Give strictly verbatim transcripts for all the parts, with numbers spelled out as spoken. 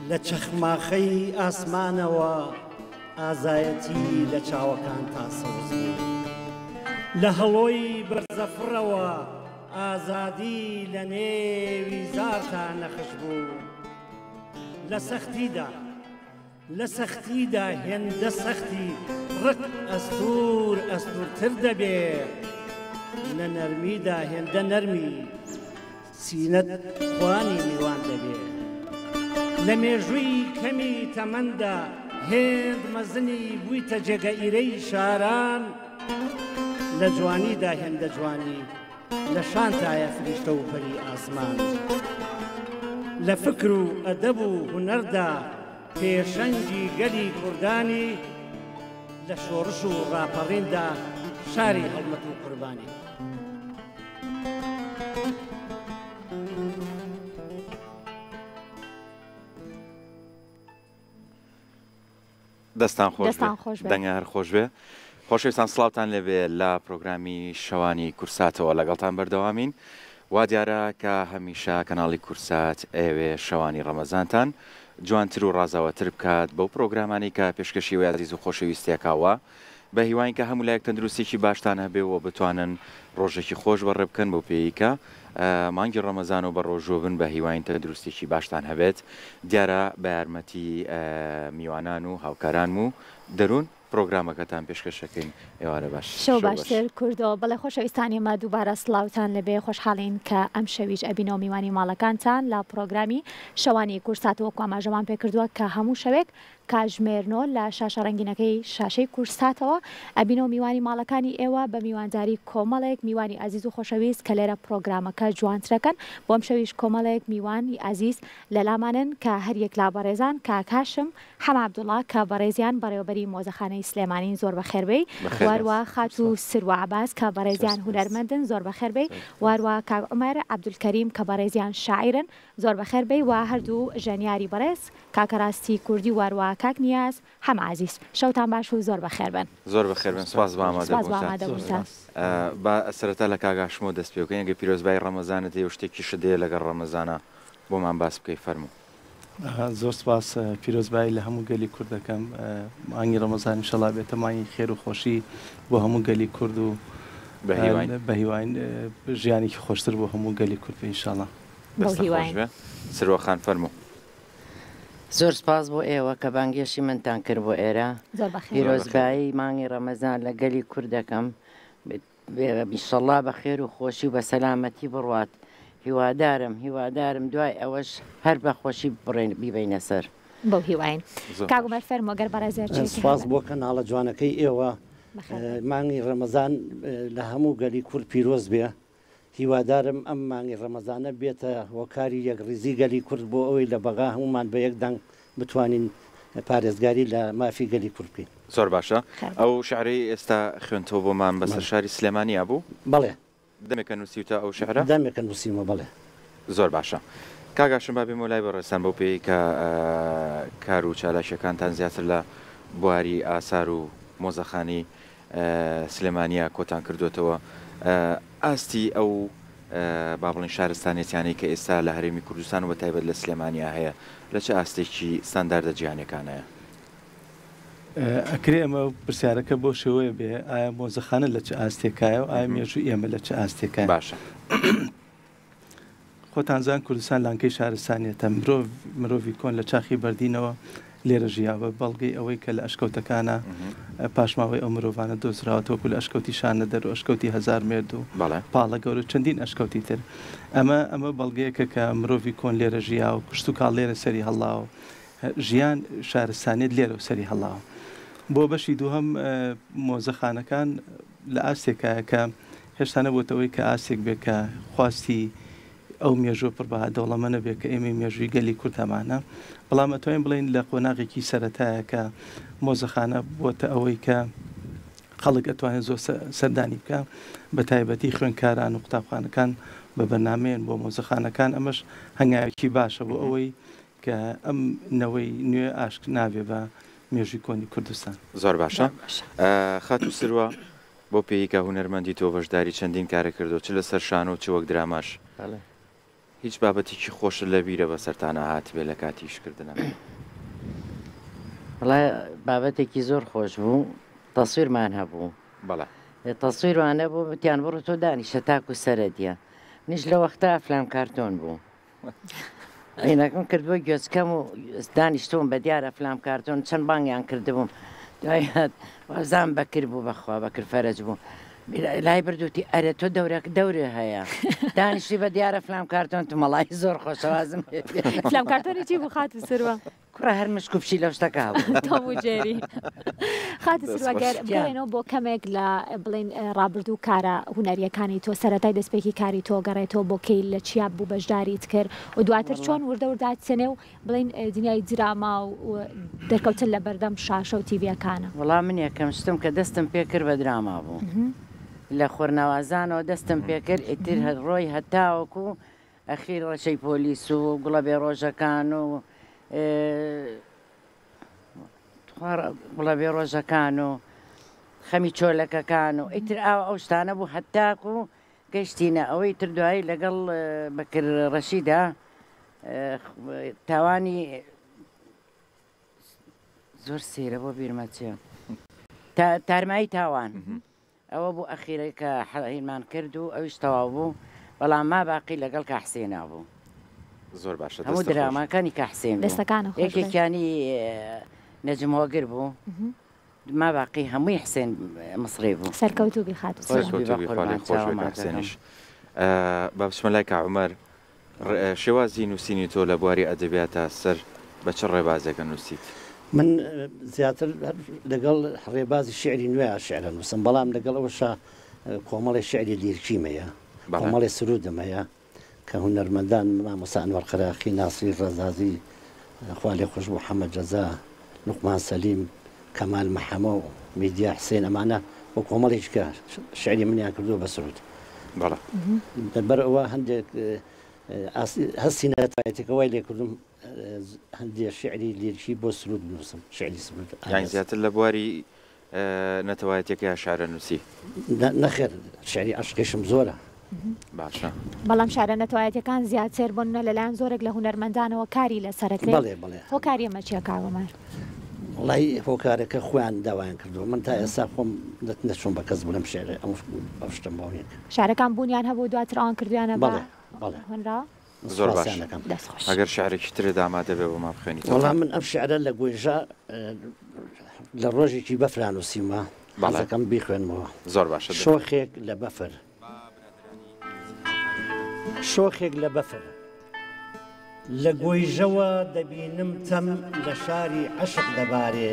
لە چەخماخەی ئاسمانەوە ئازایەتی لە چاوەکان تا سەوز بوو، لە هەڵۆی بەرزەفڕەوە ئازادی لە نێوی زارتان نەخش بوو. لە سەختیدا لە سەختیدا هێندە سەختی ڕق ئەستور ئەستورتر دەبێ، لە نەرمیدا هێندە نەرمی سینەت خوانی میوان دەبێ. لە مێژووی کەمی تەمەندا هێند مەزنی بوویتە جێگەئیرەی شاران، لە جوانیدا هێندە جوانی لە شانتایە فریشتە و پەری ئاسمان. لە فکر و ئەدەب و هونەردا پێشەنگی گەلی کوردانی، لە شۆڕش و ڕاپەڕیندا شاری هەڵمەت و قوربانی. دەستان خۆش دەنگە هەر خۆش بێ. خۆشەویستان سڵاوتان لەبێ لە پرۆگرامی شەوانی کورساتەوە لەگەڵتان بەردەوامین. وا دیارە کە هەمیشە کەناڵی کورسات ئێوێ شەوانی ڕەمەزانتان جوانتر و ڕازاوەتر بکات بەو پرۆگرامانی کە پێشکەشی وی عزیز و خۆشەویستێکاوە، بە هیوان کە هەموو لایەک تەندروستێکی باشتان هەبێەوە بتوانن ڕۆژێکی خۆش بەڕێ بکەن بۆ پێیکە مانگی ڕەمەزان و بە ڕۆژوە بن بە هیوان تەندروستێکی باشتان هەبێت. دیارە بە یارمەتی میوانان و هاوکاران و دەروون پرۆگرامەکەتان پێشکەشەکەین. ئێوارە باش شەو باشتر کوردەوە. بەڵێ خۆشەویستانی مە دووبارە سڵاوتان لەبێ، خۆشحاڵین کە ئەم شەویش ئەبینەوە میوانی ماڵەکانتان لە پرۆگرامی شەوانی کورساتەوە کو ئاماژەمان پێکردووە کە هەموو شەوێک کاژمێرنۆ لە شاشە ڕەنگینەکەی شاشەی کورساتەوە ئەبینەوە میوانی ماڵەکانی ئێوە بە میوانداری کۆمەڵێک میوانی عزیز و خۆشەویست کە لێرە پرۆگرامەکە جوانترەکەن. بۆم شەویش کۆمەڵێک میوانی عزیز لە لامانن کە هەریەک لا بەڕێزان کاکاشم حەما عەبدوڵڵا کە بەڕێزیان بەڕێوەبەری مۆزەخانەی سلێمانین زۆر بەخێربەی، واروە خات و سروە عەباس کە بەڕێزیان هونەرمەندن زۆر بەخێربەی، واروە کاک عومەر عەبدولکەریم کە بەڕێزیان شاعیرن زۆر بەخێربەی، و هەردوو ژەنیاری بەڕێز کاکە ڕاستی کوردی واروە کاک نیاز هەم عزیز. شەوتان باش و زۆر بەخێربن. زۆر بەخێربن. سواز بە ئامادەبوونتان. با سەرەتا لە کاگاشمۆ دەست پێ بکەین. ئەگە پیرۆزبای ڕەمەزانت هەیە و شتێکی شدەیە لەگەڵ ڕەمەزانە بۆمان باس بکەی فەرموو. زۆر سپاس پیرۆزبایی لە هەموو گەلی کوردەکەم. مانگی ڕەمەزان ئینشەڵا بێتە مانگی خێر و خۆشی بۆ هەموو گەلی کورد و بە هیوان ژیانێکی خۆشتر بۆ هەموو گەلی کورد ئینشەڵا. سروەخان فەرموو. زۆر سپاس بۆ ئێوە کە بانگێشی منتان کرد بۆ ئێرە. پیرۆزبایی مانگی ڕەمەزان لە گەلی کوردەکەم ئینشەڵا بە خێر و خۆشی و بە سەلامەتی بڕوات. هیوادارم هیوادارم دوای ئەوەش هەر بە خۆشی بڕێن بیبینە سەر. بەو هیواین کاگومەر فەرمۆگەر بەڕێزێر سپاس بۆ کەناڵە جوانەکەی ئێوە. مانگی ڕەمەزان لە هەموو گەلی کورد پیرۆز بێ. هیوادارم ئەم مانگی ڕەمەزانە بێتە هۆکاری یەکڕیزی گەلی کورد بۆ ئەوەی لە بەغا هەمومان بە یەک دەنگ بتوانین پارێزگاری لە مافی گەلی کورد بکەین. زۆر باشە. ئەو شعرەی ئێستا خوێنتەوە بۆمان بەسەر شاری سلێمانیا بوو؟ بەڵێ. دەمێکە نووسیوتە ئەو شعرە؟ دەمێکە نووسیمە. بەڵێ. زۆر باشە. کاگاشم با بێمە لای بەڕێستان بۆ پێی کە کار و چالاشەکانتان زیاتر لە بواری ئاسار و مۆزەخانی سلێمانیا کۆتان کردوێتەوە. ئاستی ئەو با بڵین شارستانێتیانەی کە ئێستا لە هەرێمی کوردستان و بە تایبەت لە سلێمانیا هەیە لە چه ئاستێکی ستانداردە جیهانیەکانەیە؟ ئەکرێ ئەمە پرسیارەکە بۆ شێوەیە بێ ئایا مۆزەخانە لە چه ئاستێکایە و ئایا مێژوو ئێمە لە چه ئاستێکای؟ باشە. خۆتانزان کوردستان لانکەی شارستانێتە مرۆڤی کۆن لە چاخی بەردینەوە لێرە ژیاوە بەڵگەی ئەوەی کە لە ئەشکەوتەکانە پاشماوەی ئەو مرۆڤانە دۆزراوەتەوەکو لە ئەشکەوتی شانە دەر و ئەشکەوتی هەزار مێرد و پاڵە گەورە چەندین ئەشکەوتی تر. ئەمە ئەمە بەڵگەیەکە کە مرۆڤی کۆن لێرە ژیا و کشت و کاڵ لێرە سەری هەڵاوە، ژیان شارستانێت لێرە و سەری هەڵاوە. بۆ بەشی دووهەم مۆزەخانەکان لە ئاستێکایە کە هێشتا نەبووتەوەی کە ئاستێک بێت کە خواستی ئەو مێژوە پڕ بە دەوڵەمەە بێت کە ئێمە مێژووی گەلی کورتەمانە. بەڵام ئەتوانین بڵین لە قۆناغێکی سەرەتایە کە مۆزەخانە بۆتە ئەوەی کە خەڵک ئەتوانێت زۆر سەردانی بکە، بە تایبەتی خوێندکاران و قوتابخانەکان بە بەرنامەیەن بۆ مۆزەخانەکان. ئەمەش هەنگاوێکی باشە بۆ ئەوەی کە ئەم نەوەی نوێ ئاشک نابێ بە مێژووی کۆنی کوردستان. زۆر باشە. خات و سروە بۆ پێی کە هونەرمەندی تۆ بەشداری چەندین کارە کردو چ لەسەر شان و چ وەک دراماش؟ هیچ بابەتێکی خۆشە لە بیرە بە سەرتانە هات بێ لە کاتی شکردنە؟ وڵای بابەتێکی زۆر خۆش بوو، تەسویرمان هەبوو. بەڵێ تەسویروانە بوو وتیان بڕۆ تۆ دانیشە تاکو سەرەتیە. نیش لە وەختا ئەفلام کارتۆن بوو. عینەکەم کردبووە گوێچکەم و دانیشتوم بە دیارە ئەفلام کارتۆن چەند بانگیان کردبووم. دوای هات وازان بەکر بوو بەخوا بەکر فەرەج بوو. لای بردووتی ئەرە تۆ دەورێک دەورێ هەیە. دانیشتی بە دیارە فلام کارتۆن تو مەڵی زۆر خۆشەوازم. فلام کارتۆنی چی بوو خات سروە؟ کوڕە هەر مشکوپشی لەو شتەکە بوو. تۆ جێری. خات سروەگەر بگەڕێنەوە بۆ کەمێک لە بڵین ڕابردوو کارە هونەریەکانی تۆ سەرەتای دەستپێکی کاری تۆ گەڕێتەوە بۆ کەی لە چیا بوو بەشداریت کرد و دواتر چۆن وردە وردات سێنێ و بڵین دنیای دراما و دەرکەوتن لە بەردەم شاشە و تیڤیەکانە. وەڵام من یەکەم شتم کە دەستم پێ کرد بە دراما بوو. لە خۆرناوازانەوە دەستم پێکرد ئیتر هەر ڕۆی هەتاوەکو ئەخیر ڕەشەی پۆلیس و گوڵە بێڕۆژەکان و گوڵە بێڕۆژەکان و خەمی چۆلەکەکان و ئیتر ئاو ئەو شتانە بوو هەتاکو و گەشتینە ئەوەی تر دوایی لەگەڵ بەکر ڕەشیدا تاوانی زۆر سێرە بۆ بیرمەچێ تارمایی تاوان. ئەوە بوو ئەخیرەی کە حەڵهیمان کرد و ئەویش تەواو بوو، بەڵام ما باقی لەگەڵ کە حسێنا بوو. زۆر باشە هەموو دراماکانی کە حسێن یەکێکیانی نەجمۆگر بوو، ما باقی هەمووی حسێن مصری بوو. سەرکەوتوو بیخات حسێنیش. با بچمە لای کاعومەر، شێوازی نووسینی تۆ لە بواری ئەدەبیاتە سەر بە چ ڕێبازێکە نووسیت؟ من زیاتر لەگەڵ ڕێبازی شعری نوێ شعرە نووسم، بەڵام لەگەڵ ئەوشە کۆمەڵی شعری لیرکیمەیە، کۆمەڵی سرودمەیە کە هونەرمەندان مامۆستا ئەنوەر قەراقی، ناسیر ڕەزازی، خوا لێ خۆش بوو حەمەد ڕەزا، لوقمان سەلیم، کەمال مەحەمە و میدیا حسێن، ئەمانە بۆ کۆمەڵێک کە شعری منیان کردووە بە سرود. بەڵێ دەبەر ئەوە هەندێک هەستی نەتوانێتێکەوەی لێ کردم هەندێک شعری لیرکی بۆ سرود بنووسم، شعری سرود. یان زیاتر لە بواری نەتەوایەتێکی شارە نووسی؟ نەخێر، شعری عەشقیشم زۆرە. باشە. بەڵام شارە نەتەوایەتەکان زیاتر بۆن لەلایەن زۆرێک لە هونەرمەندانەوە کاری لەسەرەکرێت. بەڵێ بڵێ. هۆکاری ئەمە چییە کاوەمەر؟ وڵی هۆکارەکە خۆیان داوایان کردووە، من تا ئێستا خۆم نەچوون بە کەس بوو لەم شێرە ئەو شتم باوێک. شارەکان بوونیان هەبوو دواتر ئەوان کردویانە بەڵێ بەڵێ هەنرا؟ زۆر باش. ئەگەر شعرێکی ترێ دامادە بێ بۆ ما بخوێنیت. وەڵام من ئەم شعرە لە گوێژە لە ڕۆژێکی بەفران نووسیمە، بەڵەکەم بیخوێنمەوە. زۆر باشە. شۆخێک لە بەفر، شۆخێک لە بەفر لە گۆیژەوە دەبینم تەم لە شاری عەشق دەبارێ،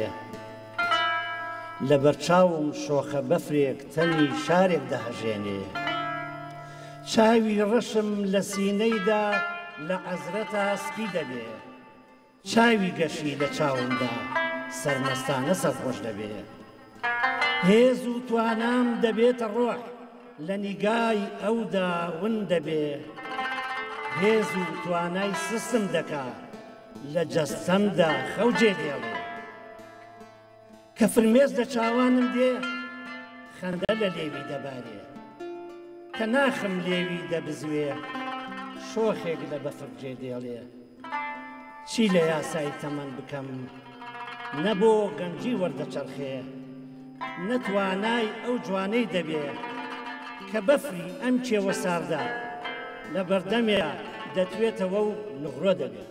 لە بەرچاوم شۆخە بەفرێک تەمی شارێک دەهەژێنێ، چاوی ڕەشم لە سینەیدا لە عەزرەتە سپی دەبێ، چاوی گەشی لە چاومدا سەرمەستانە سەرخۆش دەبێ، هێز و توانام دەبێتە ڕۆح لە نیگای ئەودا ون دەبێ، هێز و توانای سستم دەکا لە جەستەمدا خەوجێ دێڵێ، کە فرمێز لە چاوانم دێ خەندە لە لێوی دەبارێ، کە ناخم لێوی دەبزوێ شۆخێک لە بەفر جێ دێڵێ، چی لە یاسای تەمەن بکەم نەبۆ گەنجی وەردەچەرخێ، نەتوانای ئەو جوانەی دەبێ کە بەفری ئەم کێوە ساردا لە بەردەمێ دەتوێتەوە و نغڕۆ دەبێت.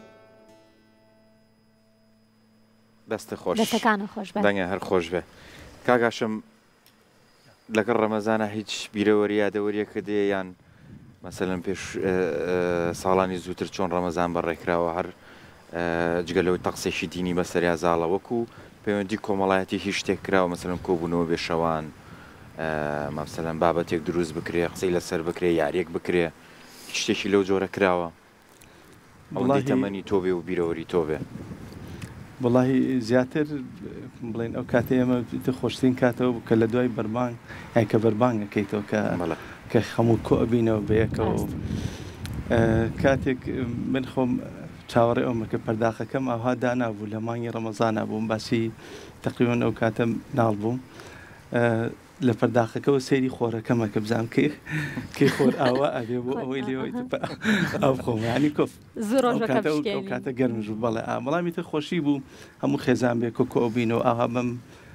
دەستە خۆش، دەستەکانە خۆش بێ، دەنگە هەر خۆش بێ. کاگاشم لەگەڵ ڕەمەزانە هیچ بیرەوەری یادەوەریەکە دێ یان مەسەلەن پێش ساڵانی زووتر چۆن ڕەمەزان بەڕێکراوە هەر جگەلەوەی تەقسێکی دینی بەسەریا زاڵە وەکو پەیوەندی کۆمەڵایەتی هیچ شتێک کراوە، مەسەلەن کۆبوونەوە بێشەوان، مەسەلەن بابەتێک دروست بکرێ، قسەی لەسەر بکرێ، یاریەک بکرێ، شتێکی لەو جۆرە کراوە؟ ئەوەندەی تەمەنی تۆ بێ و بیرەوەری تۆ بێ. وڵاهی زیاتر بڵێن ئەو کاتێ ئێمە خۆشترین کاتەوە بوو کە لە دوای بەربانگ یان کە بەربانگەکەیتەوە کە خەموو کۆ ئەبینەوە بەیەکەوە. کاتێک من خۆم چاوەڕێ ئەومە کە پەرداخەکەم ئاها دانابوو لە مانگی ڕەمەزانە بووم، باسی تەقریبەن ئەو کاتە ناڵ بووم. لە پەرداخەکەەوە سێری خۆرەکەمە کە بزانام کێ کێ خۆر ئاوا ئەبێ بۆ ئەوەی لێەوەی ئەو خۆمانی کۆف کاتە گەرمژ و بەڵێ بەڵامی تر خۆشی بوو هەموو خێزان بێ کۆکۆ بینەوە ئاها بم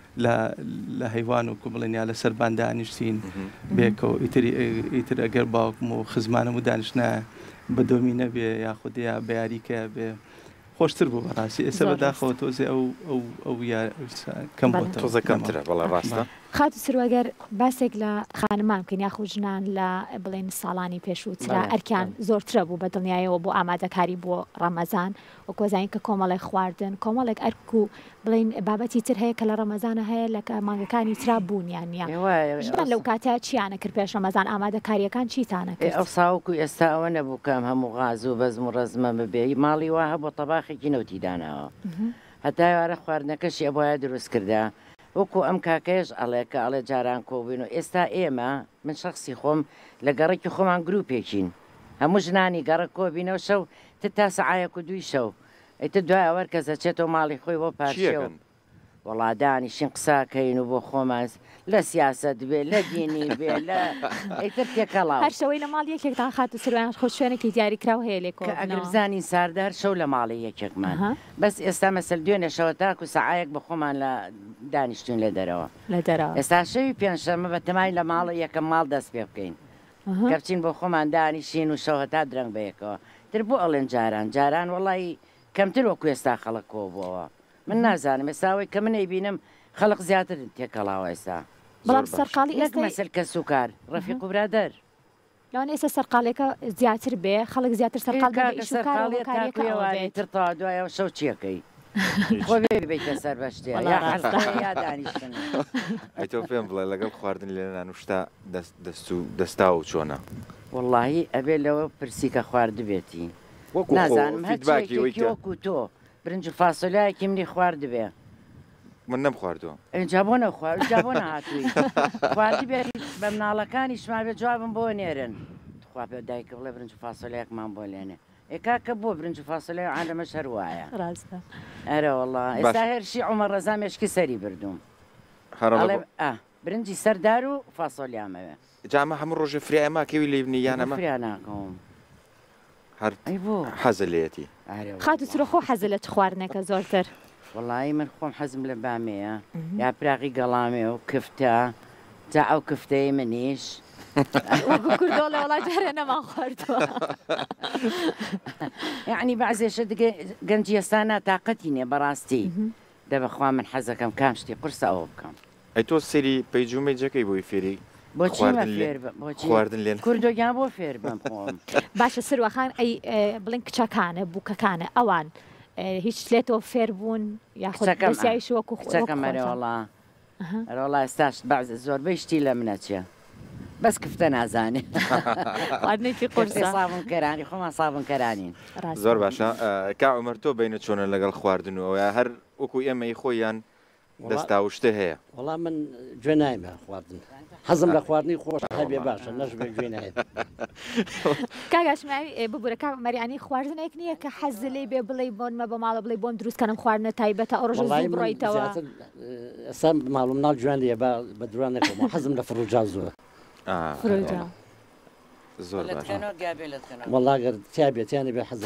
لە حیوان و بڵێنیا لە سەربان دانیشتین بێکەوە ئیتر ئەگەر باوکم و خزمانم و دانیشتە بە دۆمی نەبێ یاخودەیە بە یاریکە بێ خۆشتر بوو بەڕاستی ئێستا بەداخەوە تۆزێ ئەو ئەو کەم تۆزە کەمترە بەڵێ ڕاستە خات و سروەگەر باسێک لە خانمان بکەین یاخو ژنان لە بڵێن ساڵانی پێشووترا ئەرکیان زۆرترە بوو بە دڵنیایەوە بۆ ئامادەکاری بۆ ڕەمەزان و کۆزانین کە کۆمەڵی خواردن کۆمەڵێک ئەرک و بڵین بابەتی تر هەیە کە لە ڕەمەزانە هەیە لە مانگەکانی ترا بوونیان نیە ژنان لەو کاتە چیانە کرد پێش ڕەمەزان ئامادەکاریەکان چیتانە کرد ئەو ساوکو ئێستا ئەوە نەبوو کەم هەموو غاز و بەزم و ڕەزمە ببێ ماڵی وا هەبوو تەباخێکی نەوتی داناوە هەتا وارە خواردنەکەشی ئەبواە دروست کردا وەکو ئەم کاکەش ئەڵێکە ئەڵێ جاران کۆبووین و ئێستا ئێمە من شخصی خۆم لە گەڕێکی خۆمان گروپێکین هەموو ژنانی گەڕە کۆبینەوە شەو ت تا سەعایەک و دوی شەو ئەیتە دوای ئەوەر کە زەچێتەوە ماڵی خۆی بۆ پاشێەوە وەڵادانیشین قساکەین و بۆ خۆمان لە سیاست بێ لە دینی بێ لە ئەیتر تێکەڵاو هەر شەوەی لە ماڵ یەکێکتان خات و سرویان خۆ شوێنێکی دیاریکراو هەیە لێ کۆ ئەگەر بزانین ساردار شەو لە ماڵی یەکێکمان بەس ئێستا مەسەل دوێنێ شەوە تاکو سەعایەک بە خۆمان لە دانیشتون لە دەرەوە لە دەرەوە ئێستا شەوی پێنجشەممە بە تەمای لە ماڵە یەکەم ماڵ دەست پێ بکەین کەچین بۆ خۆمان دانیشین و شەوە تا درەنگ بەیەکەوە تر بۆ ئەڵێن جاران جاران وڵی کەمتر وەکو ئێستا خەڵک کۆبووەوە من نازانم ئێستاوەی کە من ئەیبینم خەڵق زیاتر تێکەڵاوە ئێستا بەڵام سەرقاڵی ئێستا مەسەل کە سوکار ڕەفیق و برادەر لەوان ئێستا سەرقالێکە زیاتر بێ خەڵک زیاتر سەرقاڵێتر تا دوایەوە شەو چیەکەی خۆ بێ بێتە سەر بەشتێ یا دانیشتن ئەیتۆ پێم بڵێ لەگەڵ خواردن لێ نانوشتا دەستا و چۆنە وەڵڵاهی ئەبێ لەوە پرسیکە خوارد بێتی نازانم هەرچێکیوەکو تۆ برنج و فاسۆلیایەکی منی خوارد بێ من نەم خواردووە ئەجا بۆ نەخوارد جا بۆ نهاتووی خواردی بێت بە مناڵەکانی شما بێت جوابم بۆ نێرن خوا پێ دایکە بڵێ برنج و فاسۆلیایەکمان بۆ لێنێ ئێکا کە بۆ برنج و فاسۆلیای عالەمەش هەروایە ڕاستە ئەرە وەڵڵا ئێستا هێرشی عومەر ڕەزا مێشکی سەری بردوم برنجی سەردار و فاسۆلیامەوێ جامە هەموو ڕۆژە فریایمە کەوی لێ بنی یانەمە فریا ناکەم هەر حەزە لێتی خات و سرۆ خۆ حەزە لە چ خواردنێکە زۆرتر وەڵی من خۆم حەزم لە بامەیە یا پراقی گەڵامێ و کفتە جا ئەو کفتەی منیش کوردۆ لە وڵات جارێ نەمان خواردووە یعنی بەعزێشە دیگە گەنجی ئێستانە تااقەتی نیە بەڕاستی دەبەخوا من حەزەکەم کام شتی قورسە ئەوە بکەم ئەی تۆ سەری پەیجومێ جەکەی بۆی فێری خواردن لێن کوردۆگیان بۆ فێر بم خۆم باشە سروەخان ئەی بڵین کچەکانە بووکەکانە ئەوان هیچ لێتەوە فێر بوون یاخۆسیایش وەکو خچەکەمەرەوەڵا ئەرەوەڵا ئێستاش باز زۆربەی شتی لە منەچێ بەس کفتە نازانێ خواردنێکی قورسە سابونکەرانی خۆمان سابونکەرانین زۆر باشە کا عومەر تۆ بینە چۆنە لەگەڵ خواردنەوە هەر وەکو ئێمەی خۆیان دەستاوشتە هەیە وەڵام من گوێ نایمە خواردن حەزم لە خواردنی خۆش هەبێ باشە نەژبێ گوێ نایە کاگاشماوی ببوورە کا مەریانی خواردنێک نییە کە حەز لێ بێ بڵێ بۆنمە بە ماڵە بڵێ بۆم دروستکەم خواردنە تایبەتە ئەو ڕۆژە زوو بڕۆیتەوە ئێستا ماڵم ناو جوان لێ بە دوانێکەوە حەزم لە فڕوجا زووە زۆر وەڵا گەر تیا بێتیانە بێ حەزم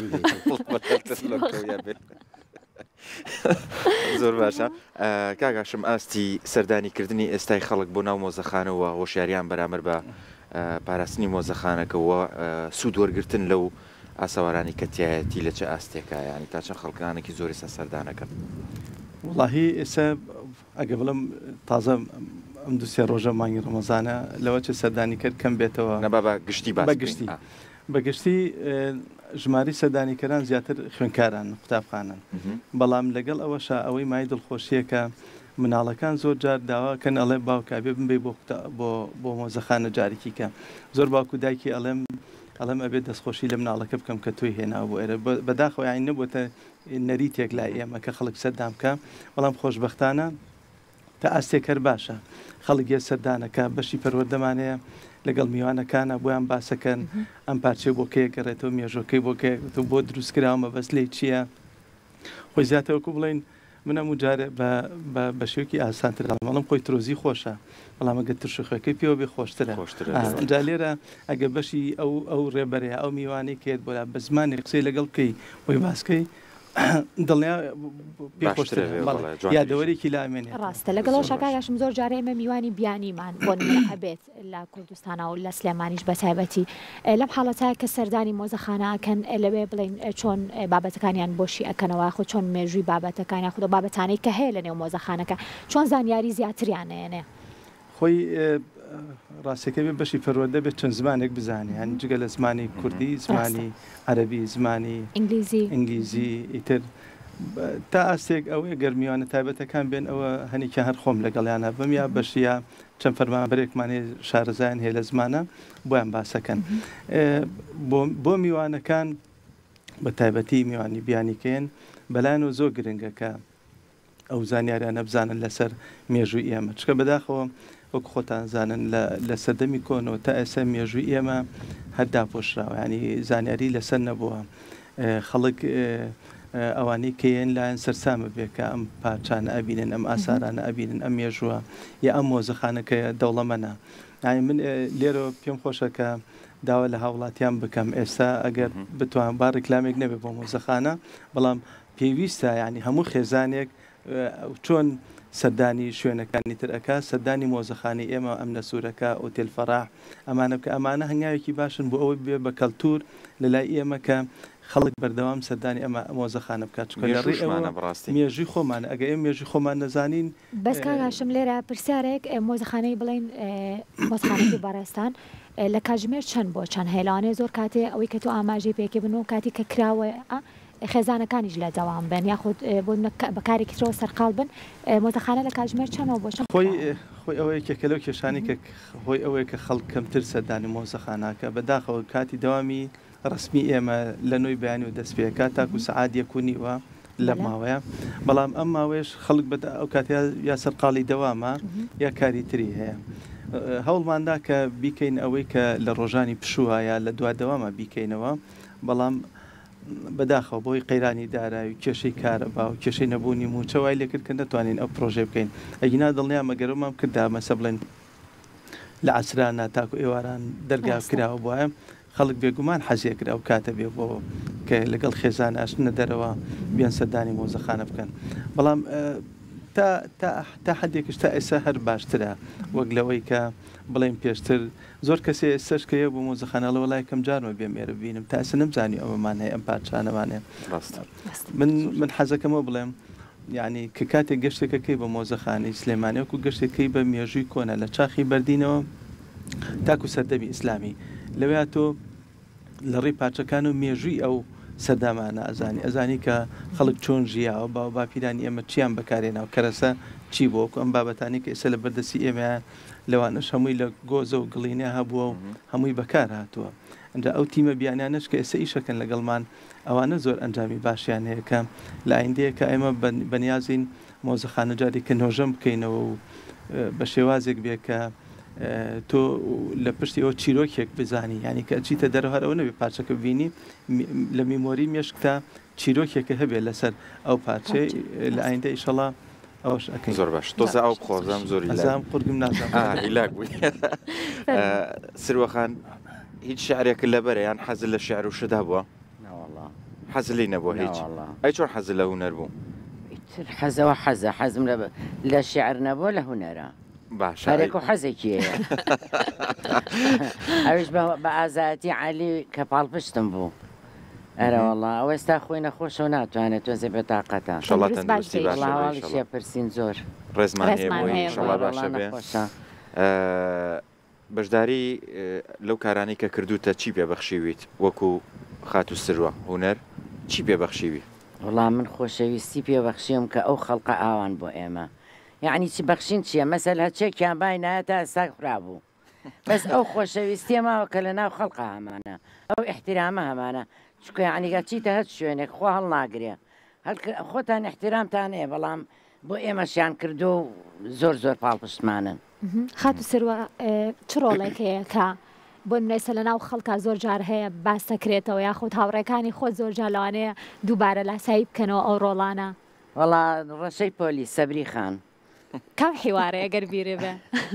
زۆر باشە کاگاشم ئاستی سەردانیکردنی ئێستای خەڵک بۆ ناو مۆزەخانەوە هۆشیاریان بەرامبەر بە پاراستنی مۆزەخانەکەەوە سوود وەرگتن لەو ئاسەوارانی کە تایەتی لە چه ئاستێکە ینی تا چەند خەڵکانێکی زۆری سە سەردانەکەن وڵاهی ئێستا ئەگە بڵم تازە ئەم دو سێ ڕۆژە مانگی ڕەمەزانە لەوە چه سەردانی کرد کەم بێتەوە نەبا بە گشتی بەگشتی بەگشتی ژماری سەردانیکەران زیاتر خوێنکاران قوتابخانن بەڵام لەگەڵ ئەوەشە ئەوەی مای دڵخۆشیەکە مناڵەکان زۆر جار داواکەن ئەڵێ باوکابێ بمبێ بۆ مۆزەخانە جارێکیکە زۆر باوکو دایکی ئەڵێم ئەڵێم ئەبێت دەستخۆشی لە مناڵەکە بکەم کە توی هێنا بۆ ئێرە بەداخەوە یان نەبووتە نەریتێک لای ئێمە کە خەڵک سەردام بکە بەڵام خۆشبەختانە تا ئاستێک هەر باشە خەڵک یە سەردانەکە بەشی پەروەردەمانەیە لەگەڵ میوانەکانە بۆیان باسەکەن ئەم پارچێ بۆ کەیەگەڕێتەوە مێژۆکەی بۆ کە بۆ دروستکراوە مەبەست لێ چییە خۆی زیاتەوەکو بڵین منە موجارێ بە شێوکی ئاسانتر بەڵام خۆی ترۆزی خۆشە بەڵام ئەگە ترشخەکەی پێوە بێ خۆشترە جا لێرە ئەگە بەشی ئەو ئەو ڕێبەرەیە ئەو میوانەی کێت بۆ بە زمانی قسەی لەگەڵ بکەی بۆی باسکەی دڵنیا پێخۆشتر یادەوەرێکی لامێنێ ڕاستە لەگەڵەوە شکایشم زۆر جارە ئێمە میوانی بیانیمان بۆ هەبێت لە کوردستانە و لە سلێمانیش بە تایبەتی لەم حاڵەتە کە سەردانی مۆزەخانەکەن لەوێ بڵین چۆن بابەتەکانیان بۆشی ئەکەنەوە خۆ چۆن مێژووی بابەتەکانیان خودە بابەتانەی کە هەیە لە نێو مۆزەخانەکە چۆن زانیاری زیاتریانێنێ خۆی ڕاستەکە بێ بەشی پەروەردە بێت چەند زمانێک بزانێ هەن جگە لە زمانی کوردی زمانی عەرەبی زمانی ئینگلیزی ئینگلیزی ئیتر تا ئاستێک ئەوەیە گەرمیوانە تایبەتەکان بێن ئەوە هەنێکی هەر خۆم لەگەڵیانە بەم یا بەشیە چەند فەرمانبەرێکمانێ شارەزایان هەیە لە زمانە بۆیان باسەکەن بۆ میوانەکان بە تایبەتی میوانی بیانیکەن بەلایەن و زۆر گرنگەکە ئەو زانیاریانە بزانن لەسەر مێژووی ئێمە چکە بەداخەوە وەکو خۆتان زانن لە سەردەمی کۆنەوە تا ئێستا مێژووی ئێمە هەردا پۆشراوە ینی زانیاری لەسەر نەبووە خەڵک ئەوانەی کەیەن لایەن سەرسامە بێکە ئەم پارچانە ئەبینن ئەم ئاسارانە ئەبینن ئەم مێژووە یا ئەم مۆزەخانەکە دەوڵەمەنە من لێرە پێم خۆشەکە داوا لە هاوڵاتیان بکەم ئێستا ئەگەر بتوان با ڕێکلامێک نەبێت بۆ مۆزەخانە بەڵام پێویستە ینی هەموو خێزانێک چۆن سەردانی شوێنەکانی ترەکە سەردانی مۆزەخانی ئێمە ئەم نەسوورەکە ئۆتێل فەراح ئەمانە بکە ئەمانە هەنگاوێکی باشن بۆ ئەوەی بێ بە کەلتور لەلای ئێمە کە خەڵک بەردەوام سەردانی ئەمە مۆزەخانە بکات مێژوی خۆمانە ئەگە ئێمە مێژوی خۆمان نەزانین بەس کاگاشم لێرە پرسیارێک مۆزەخانەی بڵین مۆزەخانەی بەڕێستان لە کاتژمێر چەند بۆ چەند هێلانێ زۆر کاتێ ئەوەی کە تۆ ئاماژەی پێکێ بن و کاتی کە کراوە خێزانەکانیش لە دەوام بن یاخود بۆ بەکارێکی ترەوە سەرقاڵ بن مۆزەخانە لە کاتژمێر چەندەوە بۆ خۆی خۆی ئەوەیە کێکە لەو کێشانی کە خۆی ئەوەیە کە خەڵک کەمتر سەردانی مۆزەخانەکە بەداخەوە کاتی دەوامی ڕسمی ئێمە لە نوۆی بەیانی و دەستپێکە تاکو سەعات یەکونیوە لە ماوەیە بەڵام ئەم ماوەیەش خەڵک ئەو کاتیا یا سەرقاڵی دەوامە یا کاری تری هەیە هەوڵماندا کە بیکەین ئەوەی کە لە ڕۆژانی پشووە یا لە دوا دەوامە بیکەینەوە بەڵام بەداخەوە بۆی قەیرانی دارایی و کێشەی کارەبا و کێشەی نەبوونی موچەوای لێکرد کە نەتوانین ئەو پرۆژێ بکەین ئەگینا دڵنیا مەگەرەوەمان کردا مەسە بڵێن لە عسرانە تاکو ئێواران دەرگا کراوە بۆە خەڵک بێگومان حەزیەکرا و کاتە بێ بۆ کە لەگەڵ خێزان ئاشنە دەرەوە بیان سەردانی مۆزەخانە بکەن بەڵام تا حدێکش تا ئێستا هەر باشترە وەک لەوەی کە بڵێم پێشتر زۆر کەسێ سەشکەیە بۆ مۆزەخانە لە وڵای کەم جارمە بێ مێرە ببینم تا ئێستا نەمزانی ئەوەمان هەیە ئەم پارچانەوانێ من من حەزەکەمەوە بڵێم یعنی کە کاتێک گەشتێکەکەی بە مۆزەخانەی سلێمانی وەکو گەشتێکەکەی بە مێژووی کۆنە لە چاخی بەردینەوە تاکو سەردەمی ئیسلامی لەوێ تۆ لە ڕێی پارچەکان و مێژووی ئەو سەردامانە ئەزانی ئەزانی کە خەڵک چۆن ژیاوە باو باپیرانی ئێمە چیان بەکارێنەوە کەرەسە چی بۆ ئەم بابەتانی کە ئێستا لە بەردەستی ئێمە لەوانش هەمووی لە گۆزە و گڵینە هەبووە و هەمووی بەکار هاتووە ئەنجا ئەو تیمە بیانیانش کە ئێستا ئیشەکەن لەگەڵمان ئەوانە زۆر ئەنجامی باشیان هەیە کە لە ئایندەیە کە ئێمە بەنیازین مۆزەخانە جارێک کە نۆژەم بکەینەوە و بە شێوازێک بێ کە تۆ لە پشتی ئەو چیرۆکێک بزانی ینی کە چیتە دەرەوە ئەو نەبێ پارچەکە ببینی لە میمۆری مێشکتا چیرۆکێکە هەبێ لەسەر ئەو پارچەی لە ئایندە ئیشەڵا ئەوش ئەەکەین زۆر باش تۆزە ئەو خۆزم زۆری زام قورگم نازانلاک بووی سروەخان هیچ شعرێک لەبەرە یان حەزل لە شعر و شدا بووە حەزلی نەبووە هیچ ئەی چۆن حەزل لە هونەر بوو حەزەوە حەزە حەزم لە شعر نەبووە لە هونەرە هەرێک و حەزێکی هەیە ئەوش بە ئازاەتی عالی کە پاڵپشتم بوو ئەرەوەڵا ئەو ئێستا خۆی نەخۆشەوە ناتوانێت تۆزێ بێتاقەتە شێ پرسین زۆر ڕێزمان شڵا باشە بێ بەشداری لەو کارانی کە کردوتە چی پێبەخشیویت وەکو خات و سروە هونەر چی پێبەخشیوی وڵام من خۆشەویستی پێبەخشیم کە ئەو خەڵقە ئاوان بۆ ئێمە یعنی چی بەخشین چییە مەسەل هەچێکیان بای نایە تا ئێستا خرابوو بەس ئەو خۆشەویستیە ماوە کە لە ناو خەڵقە هەمانە ئەو احترامە هەمانە چکە یعنیگە چیتە هەت شوێنێک خۆ هەڵ ناگرێ خۆتان احترامتان هەیە بەڵام بۆ ئێمەشیان کردو و زۆر زۆر پاڵپشتمانن خات و سروە چ ڕۆڵێک هەیە کە بۆ نوێسە لە ناو خەڵکە زۆر جار هەیە باس دەکرێتەوە یاخود هاوڕێکانی خۆ زۆر جار لەوانەیە دووبارە لاسایی بکەنەوە ئەو ڕۆڵانە وەڵا ڕەشەی پۆلیس سەبری خان کام حیوارە ئەگەر بیرێ بێ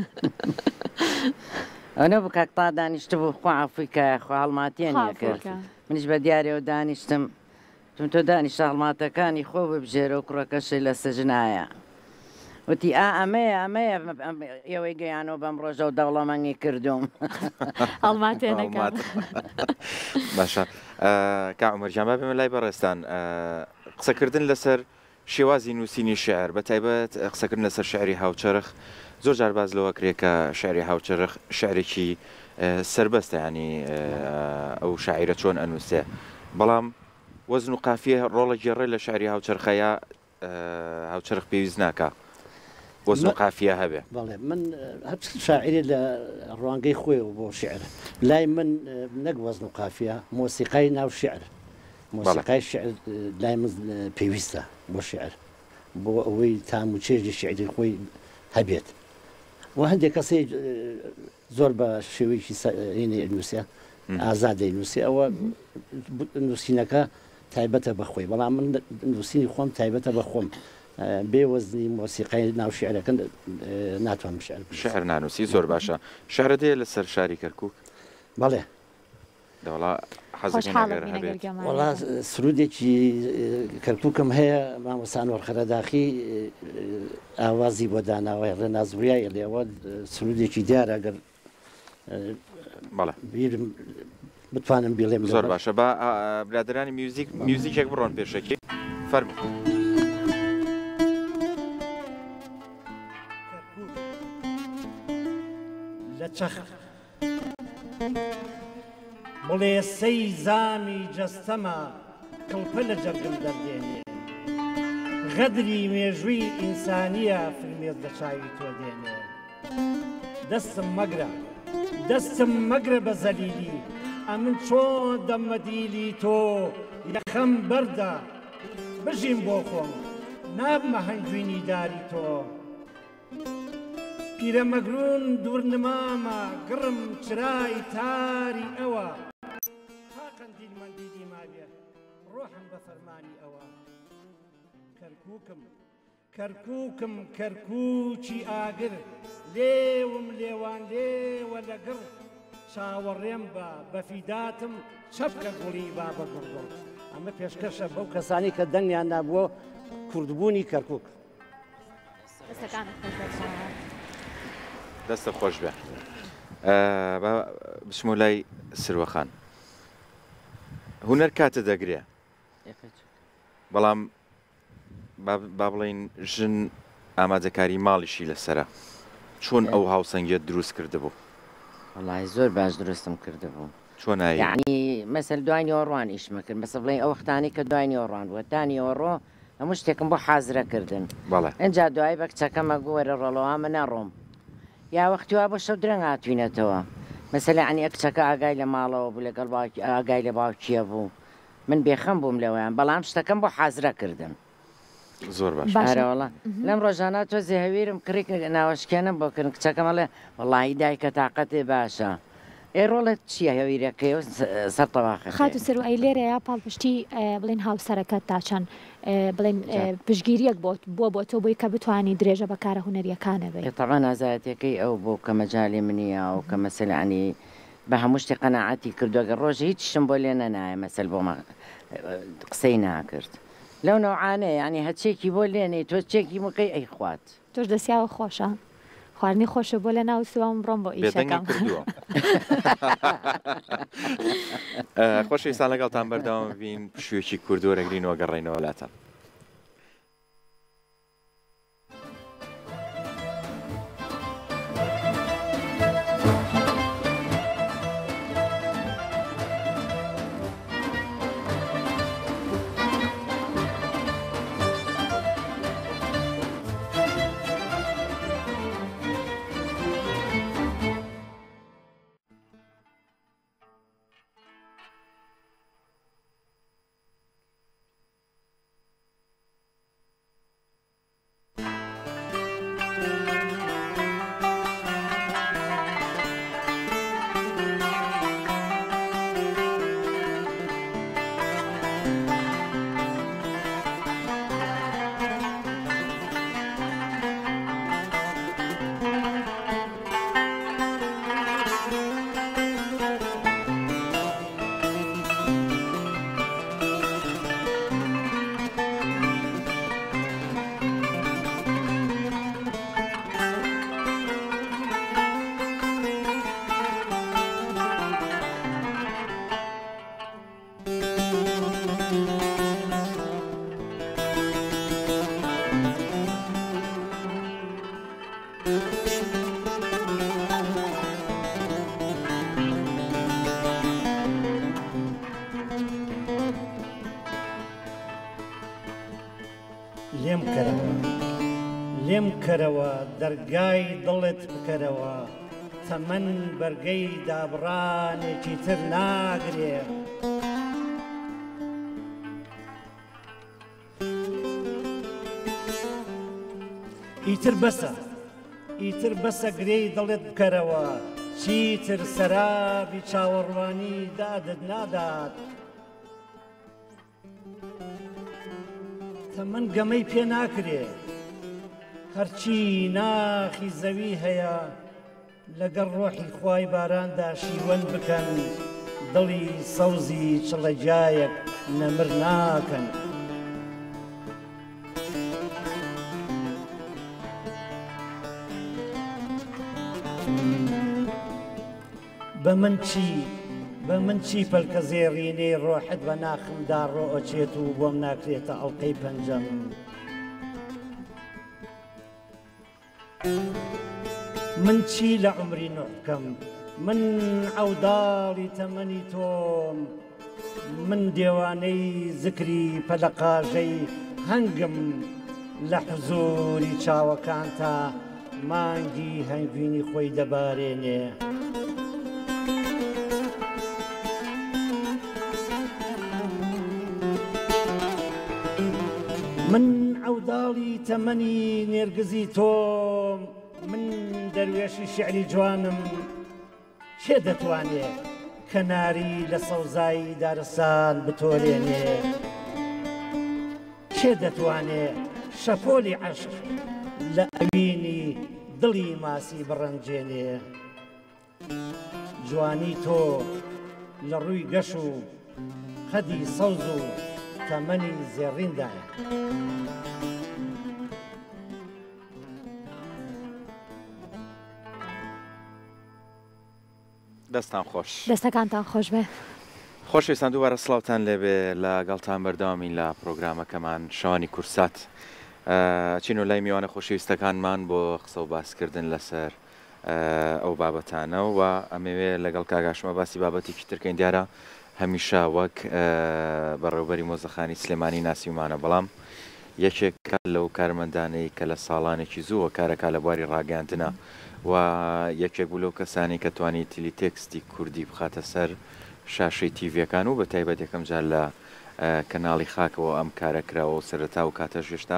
ئەوە بوو کاکتا دانیشتە بوو خوا ئەفریکا خوا هەڵماتیان کرد منیش بە دیارەوە دانیشتم چون تۆ دانیشتە هەڵماتەکانی خۆ ببژێرە و کوڕەکەشی لە سەژنایە وتی ئا ئەمەیە ئەمەیە ئێوەی گەیانەوە بەم ڕۆژە و دەوڵەمەنگی کردوم هەڵماتێنەکە باشە کا عومەرجان با بێمە لای بەڕێستان قسەکردن لەسەر شێوازی نووسینی شعر بە تایبەت قسەکردن لەسەر شعری هاوچەرخ زۆر جار باز لەوە کرێ کە شعری هاوچەرخ شعرێکی سربەستە ینی ئەو شاعیرە چۆن ئەنووسێ بەڵام وەزن و قافیە ڕۆڵە گێڕێ لە شعری هاوچەرخەیە هاوچەرخ پێویست ناکە وەزن و قافیە هەبێ بەڵێ من هەر شاعری لە ڕوانگەی خۆیەوە بۆ شعر لای من نەک وەزن و قافیە مۆسیقای ناو شعر مۆسیقای شعر لای من پێویستە بۆ شعر بۆ ئەوەی تام و چێژی شعری خۆی هەبێت و هەندێک کەسی زۆر بە شێوەیەکی هینەی نووسە ئازادەی نووسی ئەوە نووسینەکە تایبەتە بەخۆی بەڵام من نووسینی خۆم تایبەتە بە خۆم بێ وەزنی مۆسیقای ناو شعرەکە ناتوانم شعر شعر نانووسی زۆر باشە شعرە دێ لەسەر شاری کەرکووک بەڵێ دەوڵا حەزەکەر هەبێت وڵا سرودێکی کەرکووکم هەیە مامۆسان وەرخەرەداخی ئاوازی بۆ داناوای ڕێنازوریایە لێەوە سرودێکی دیارە ئەگەر بەڵێ بیرم بتوانم بڵێم زۆر باشە بە برادرانی میوزیک میوزیکێک بڕۆن پێشەکی فەرمو لە چەخ بڵێ سەی زامی جەستەمە کڵپە لە جەرگم دەردێنێ غەدری مێژووی ئینسانیە فرمێز لە چاوی تۆ دێنێ دەستم مەگرە دەستم مەگرە بە زەلیلی ئەمن چۆن دەمەدیلی تۆ یەخەم بەردە بژیم بۆ خۆم نابمە هەنگوینی داری تۆ پیرەمەگرون دوورنمامە گڕم چرای تاری ئەوە تا قەندیل مەندیلی مابێ ڕۆحم بە فەرمانی ئەوە کەرکووکم کەرکووکم کەرکووچی ئاگر لێوم لێوان لێوە لەگڕ چاوەڕێم بە بەفیداتم چەپکە گوڵی با بە گوڕگوڕ ئەمە پێشکەشە بەو کەسانی کە دەنگیان نابووە کوردبوونی کەرکووک دەستە خۆش بێ بچمە لای سروەخان هونەر کاتە دەگرێ بەڵام با بڵین ژن ئامادەکاری ماڵیشی لەسرە چۆن ئەو هاوسەنگێت دروست کردبوو وڵای زۆر باش دروستم کردبوو چۆن یعنی مەسەر دوای نیوەڕوان ئیشمە کرد بەسە بڵێن ئەو وەختانی کە دوای نیوەڕوان بووە تا نیوەڕۆ هەموو شتێکم بۆ حازرەکردن ئەجا دوای بە کچەکەمە گوەرە ڕۆڵەوە من نەڕۆم یا وەختی وا بۆ شەو درەنگ هاتوینەتەوە مەسەلا عنی کچەکە ئاگای لە ماڵەوە بوو لەگەڵ ئاگای لە باوکیە بوو من بێخەم بووم لەوەیان بەڵام شتەکەم بۆ حازرەکردن زۆر باش ئارەوەڵە لەم ڕۆژانە تۆ زێهەویرم کڕێک ناوەشکێنم بۆکردن کچەکەمەڵێ وەڵی دایکە تااقەتێ باشە ئێڕۆڵێت چییە هەویرەکەی و سەرتەواخە خات و سەر ئەی لێرەیە پاڵپشتی بڵێن هاوسەرەکەت تاچەند بڵێن پشگیریەک بۆ بۆ بۆ تۆ بۆی کە بتوانانی درێژە بەکارە هوەریەکانە بێت تەڵان نازایەتەکەی ئەو بۆ کە مەجای منیە و کە مەسەلانی بە هەموو شتی قەنەعەتی کردوگە ڕۆژ هیچ شم بۆ لێ نەنایە مەسەل بۆ قسەی ناکرد لەو نەوعانەیە ینی هەچێکی بۆ لێنێ تۆ چێکی مقی ئەی خوات تۆش دەستیاوە خۆشە خواردنی خۆشە بۆ لە ناو سوام بڕۆم بۆ ئیشەکەم خۆشەویستان لەگەڵتان بەردەوام بین پشوێکی کوردوەرەگرینەوە گەڕێنەوە لاتان لێم کەرەوە دەرگای دڵت بکەرەوە تەمەن بەرگەی دابڕانێکی تر ناگرێ ئیتر بەسە ئیتر بەسە گرێی دڵت بکەرەوە چیتر سەرابی چاوەڕوانی دادت نادات تەمەن گەمەی پێ ناکرێ هەرچی ناخی زەوی هەیە لەگەڵ ڕۆحی خوای باراندا شیوەن بکەن دڵی سەوزی چڵەجایەک نەمر ناکەن بە من چی بە من چی پەلکە زێڕینەی ڕۆحت بە ناخمدا ڕۆئەچێت و بۆم ناکرێتە ئەڵقەی پەنجەم من چی لە عمری نوحکەم من عەوداڵی تەمەنی تۆم من دێوانەی زکری پەلەقاژەی هەنگم لە حزوری چاوەکانتا مانگی هەنگوینی خۆی دەبارێنێ من عەوداڵی تەمەنی نێرگزی تۆم من دەروێشی شعری جوانم چێ دەتوانێ کەناری لە سەوزایی دارستان بتۆلێنێ چێ دەتوانێ شەپۆلی عەشق لە ئەوینی دڵی ماسی بڕەنجێنێ جوانی تۆ لە ڕووی گەش و قەدی سەوز و تەمەنی زێڕیندایە دەستان خۆش دەستەکانتان خۆش بێ خۆشەویستان دووبارە سڵاوتان لێبێ لە گەڵتان بەردەوامین لە پرۆگرامەکەمان شەوانی کورسات چین و لای میوانە خۆشەویستەکانمان بۆ قسە و باسکردن لەسەر ئەو بابەتانە و ئەمەوێ لەگەڵ کاگاشمە باسی بابەتێکی ترکەین دیارە هەمیشە وەک بەڕێوەبەری مۆزەخانی سلێمانی ناسیومانە بەڵام یەکێک لەو کارمەندانەی کە لە ساڵانێکی زووە کارەکە لە بواری ڕاگەاندنە و یەکێک بوو لەو کەسانی کە توانی تیلیتێکستی کوردی بخاتە سەر شاشەی تیڤەکان و بە تایبەت یەکەم جار لە کەناڵی خاکەوە ئەم کارەکراوە و سەرەتا و کاتەش هێشتا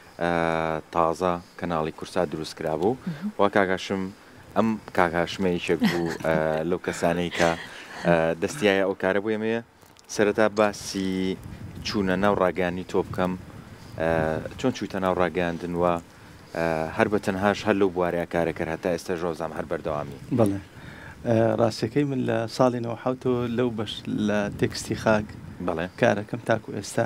تازە کەناڵی کورسات دروست کرا بوو و کاگاشم ئەم کاگاشمە یەکێک بوو لەو کەسانەی کە دەستیایە ئەو کارە بوو ئێمەیە سەرەتا باسی چوونە ناو ڕاگەیاندنی تۆ بکەم چۆن چوویتە ناو ڕاگەیاندن وە هەر بە تەنهاش هەر لەو بوارەیە کارەکە هەتا ئێستا ژۆزام هەر بەردەوامی بڵێ ڕاستیەکەی من لە ساڵی نەوە حوتەوە لەو بەش لە تێکستی خاک بڵێ کارەکەم تاکو ئێستا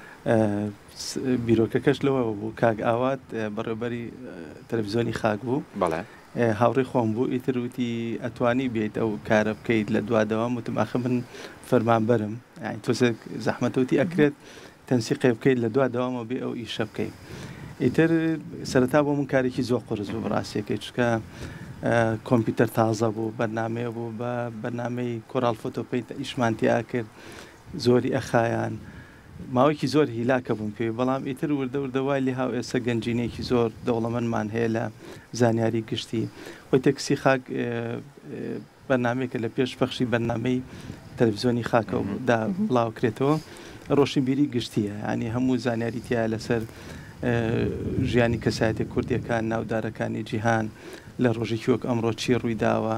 بیرۆکەکەش لەوە بوو کاگ ئاوات بەڕێوەبەری تەلەڤیزیۆنی خاک بوو بەڵێ هاوڕێی خۆم بوو ئیتر وتی ئەتوانی بێت ئەو کارە بکەیت لە دوادەوام وتم ئاخە من فەرمانبەرم یعنی تۆسێک زەحمەتەوتی ئەکرێت تەنسیقی بکەیت لە دوادەوامەوە بێ ئەو ئیشە بکەیت ئیتر سەرەتا بۆ من کارێکی زۆر قورس بوو بەڕاستیەکەی چکە کۆمپیوتەر تازە بوو بەرنامەیە بوو بە بەرنامەی کۆراڵ فۆتۆپەیت ئیشمانتیا کرد زۆری ئەخایان ماوەیەکی زۆر هیلاکە بووم پێوی بەڵام ئیتر وردە وردەوای لێ هاو ئێستا گەنجینەیەکی زۆر دەوڵەمەندمان هەیە لە زانیاری گشتی وی تەکسی خاک بەرنامەیەکە لە پێش پەخشی بەرنامەی تەلەڤیزیۆنی خاکەدا بڵاوکرێتەوە ڕۆشنبیری گشتیە ینی هەموو زانیاریتیە لەسەر ژیانی کەسایەتی کوردیەکان ناودارەکانی جیهان لە ڕۆژێکی وەک ئەمڕۆ چی ڕووی داوە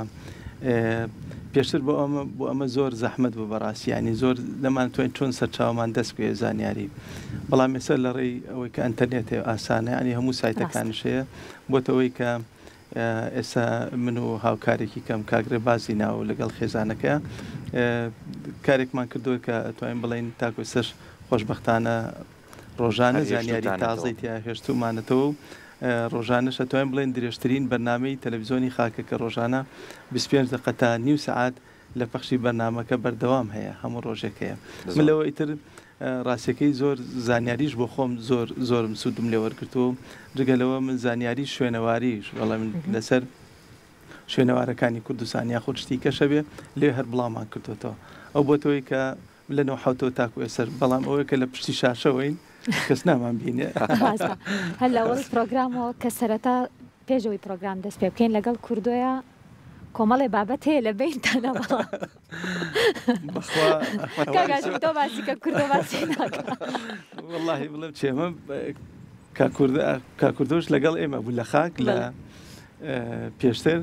پێشتر بۆ ئەمە بۆ ئەمە زۆر زەحمەت بوو بەڕاستی ینی زۆر دەمانتوانین چۆن سەرچاومان دەست پێ زانیاری بەڵام ێستا لە ڕێی ئەوەی کە ئەنتەرنێت ئاسانە ینی هەموو سایتەکانش هەیە بۆتەوەی کە ئێستا من و هاوکارێکی کەم کاگرێ بازی ناو لەگەڵ خێزانەکە کارێکمان کردووە کە ئەتوانین بڵین تاکو سەر خۆشبەختانە ڕۆژانە زانیاری تازەی تیا هێشتومانێتەوە و ڕۆژانەش ئەتوانین بڵێن درێژترین بەرنامەی تەلەڤیزیۆنی خاکە کە ڕۆژانە بیست و پێنج دقە تا نیو سەعات لە پەخشی بەرنامەکە بەردەوام هەیە هەموو ڕۆژێکەیە من لەوە ئیتر ڕاستیەکەی زۆر زانیاریش بۆ خۆم زۆر زۆرم سوودم لێ وەرگرتووە جگەلەوە من زانیاری شوێنەواریش وەڵام من لەسەر شوێنەوارەکانی کوردستان یاخود شتی کەشە بێ لێ هەر بڵاومان کردوێتەوە ئەو بۆتەوەی کە لەنەوە حوتەوە تاکو ئێسەر بەڵام ئەوەیە کە لە پشتی شاشەوەین کەس نامان بینێ هەر لە وەڵی پرۆگرامەوە کە سەرەتا پێشەوەی پرۆگرام دەست پێ بکەین لەگەڵ کوردۆیە کۆمەڵێ بابەت هەیە لە بینتانە بەڵام تۆ باسی کە کوردۆ باسی ناکە وەڵاهی بڵێم چێمە کاکوردۆش لەگەڵ ئێمە بوو لە خاک لە پێشتر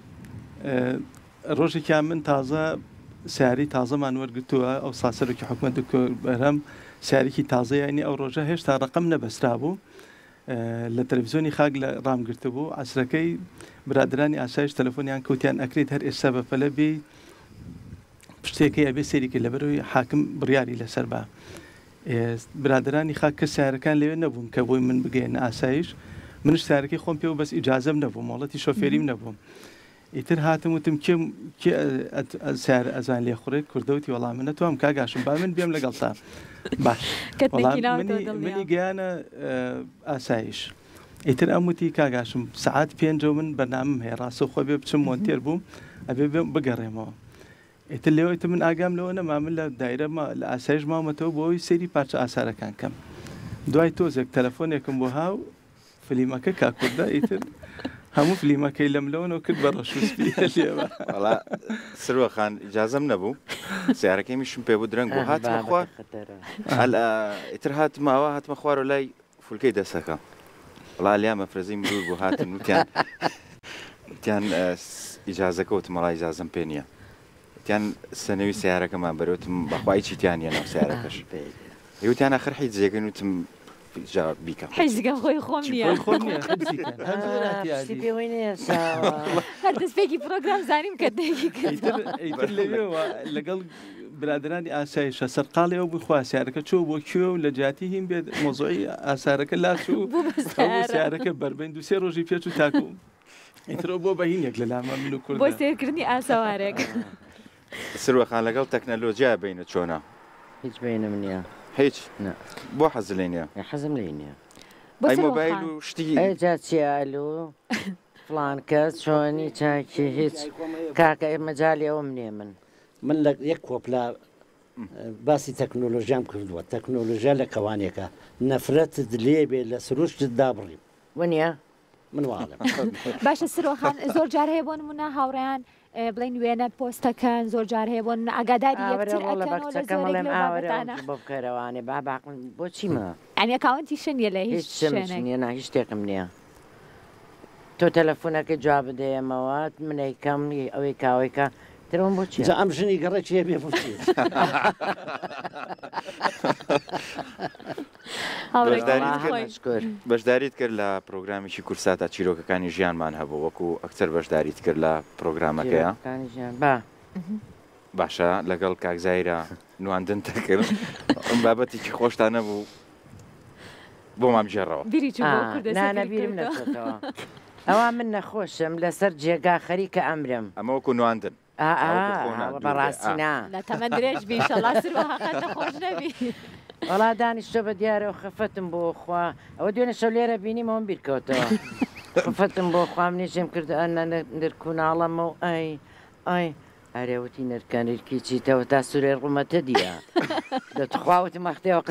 ڕۆژێکیان من تازە سیاری تازەمان وەرگتووە ئەو ساسەرێکی حکومەت بەرهەم سیارێکی تازەیانی ئەو ڕۆژە هێشتا ڕقم نەبەسترا بوو لە تەلەڤیزیۆنی خاک لە ڕامگرتە بوو عسرەکەی برادرانی ئاسایش تەلەفۆنیان کەوتیان ئەکرێت هەر ئێستا بەپەلە بێ پشتێکی ئەبێ سێریکە لەبەرەوەی حاکم بڕیاری لەسەر بە برادرانی خاک کە سیارەکان لەوێ نەبوون کە بۆی من بگەێنە ئاسایش منش سیارەکەی خۆم پێ و بەس ئیجازەم نەبوو مۆڵەتی شۆفێریم نەبووم ئیتر هاتم وتم سیار ئەزان لێ خوڕێت کوردەوتی وەڵام من نەتوام کاگاشم با من بێم لەگەڵ تا باش منی گەیانە ئاسایش ئیتر ئەموتی کاگاشم سعات پێنجە من بەرنامم هەیە ڕاستە خۆ بێ بچم مۆنتێر بووم ئەبێ بگەڕێمەوە ئیتر لێوەیتە من ئاگام لەوە نەما من لە دایرە لە ئاسایش مامەتەوە بۆەوەی سەیری پارچە ئاسارەکان کەم دوای تۆزێک تەلەفۆنێکم بۆ هاو فلیمەکە کاکووردا ئیتر هەموو فلیمەکەی لەم لەوەنەوە کرد بە ڕەشوسپی لێوە سروەخان ئیجازەم نەبوو سیارەکەی میشم پێ بوو درەنگ بۆ هاتمە خوار ئیتر هاتمەوە هاتمە خوار و لای فولکەی دەسەکە وڵا لیا مەفرەزەی مرور بوو هاتن وتیان وتیان ئیجازەکە وتم وەڵا ئیجازەم پێ نییە وتیان سەنەوی سیارەکەمان بەرەوتم بەخوای چیتیان هێنا سیارەکەش وتیان ئاخر حیج جێگەن وتم بیکە حیزگە خۆی خۆم نییە هەر دەستپێکی پرۆگرام زانیم کە دەیکی کرد لەوێەوە لەگەڵ برادرانی ئاسایشە سەرقاڵەوە بخوا سیارەکە چۆ بۆ کوێ و لە جاتی هیم بێت مۆزۆی ئاسارەکە لاچوو سیارەکە بربەین دوسێ ڕۆژی پێچ و تاکو ئیترۆ بۆ بەهینێک لە لامە من و کورد بۆ سێرکردنی ئاسەوارێک سروەخان لەگەڵ تەکنەلۆجیا بینە چۆنە هیچ بینم نییە هیچ بۆ حەز لێ نییە حەزم لێ نییە ئەی مۆبایل و شتی ئەجا چیالو فلان کەس چۆنی چاکی هیچ کاکە مەجای ئەوم نییە من من لە یەک کۆپلا باسی تەکنۆلۆژیام کردووە تەکنۆلۆژیا لە کەوانێکە نەفرەتت لێ بێ لە سروشتت دابڕیم وانە من واڵم باشە سرۆخان زۆر جار هەیە بۆ نمونە هاوڕێیان بڵین وێنە پۆستەکەن زۆر جار هەیە بۆ ئاگاداری بۆ بکەرەوانێ با باقم بۆچی مە ئەنی ئەکاونتی شنیە لە هیچ شوێنە هیچ شتێکم نییە تۆ تەلەفۆنەکە جواب بدەیەمەوە منەی کەم ئەوەی کاوەیکە ترم بۆچی ئەم ژنی گەڕێکی هەبێ بچی بەشداریت کرد لە پرۆگرامیشی کورساتە چیرۆکەکانی ژیانمان هەبوو وەکو ئەکتەر بەشداریت کرد لە پرۆگرامەکەیە باشە لەگەڵ کاکزایرە نواندن تەکرد ئەم بابەتێکی خۆشتان نەبوو بۆ مام ژێڕەوە نانەبیرم نەچێتەوە ئەوە من نەخۆشم لەسەر جێگا خەریکە ئەمرم ئەمە وەکو نواندن بەڕاستینا لە تەمە درێژ بیشەڵا سروەخان خۆش نەبی وەڵا دانیشتۆ بە دیارەوە خەفەتم بۆ خوا ئەوە دوێنە شەو لێرە بینیمەوەم بیرکەوتەوە خەفەتم بۆ خوام نێژێم کرد ئەنە نرکووناڵەمە و ئەی ئەی ئارێوتی نرکانێکی چیتەوە تا سوورێ ڕوومەتە دیە دەتخواوتم مەختەوە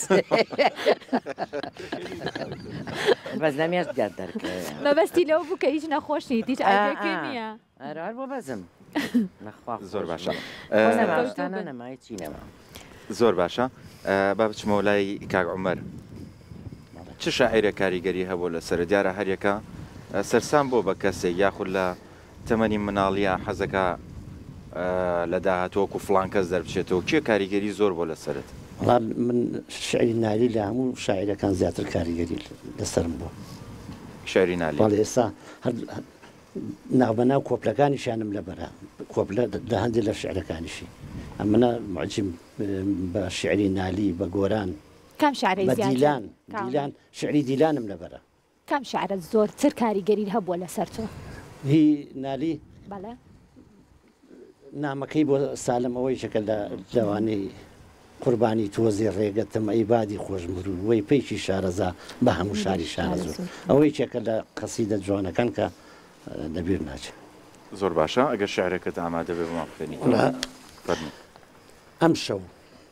بەس نەمێش دیار دەرکەوێت مەبەستی لەو بوو کە هیچ نەخۆشی هیچ ئاگەکە نییە ئەرار بۆ بەزم زۆر باشە نەمای چی نەما زۆر باشە با بچمەوە لای کاک عومەر چ شاعیرە کاریگەری هەبوو لە سەر دیارە هەریەکە سەرسام بۆ بە کەسێک یاخود لە تەمەنی مناڵیە حەزەکە لە داهاتوەکو فڵان کەس دەربچێتەوە کێ کاریگەری زۆر بۆ لەسرت من شعری نالی لە هەموو شاعیرەکان زیاتر کاریگەری لەسرم بوو شعری نالی ئێستا ناوبەناو کۆپلەکانیشانم لەبەرە کۆپلە لە هەندێک لە شعرەکانیشی ئەمنە معجم بە شعری نالی بە گۆران کام شعری دیلان دیلان شعری دیلانم لەبەرە کام شعرە زۆرتر کاریگەری هەبووە لەسەر تۆ هی نالی بەڵێ نامەکەی بۆ سالمەوەی شەکە لە لەوانەی قوربانی تۆزی ڕێگەتم ئەیبادی خۆشمرون وەی پێیکی شارەزا بە هەموو شاری شارەزۆ ئەوەی چێکە لە قەسیدە جوانەکان کە لەبیر ناچێت زۆر باشە ئەگەر شعرەکەت ئامادە بێ بۆمان بخوێنی ئەم شەو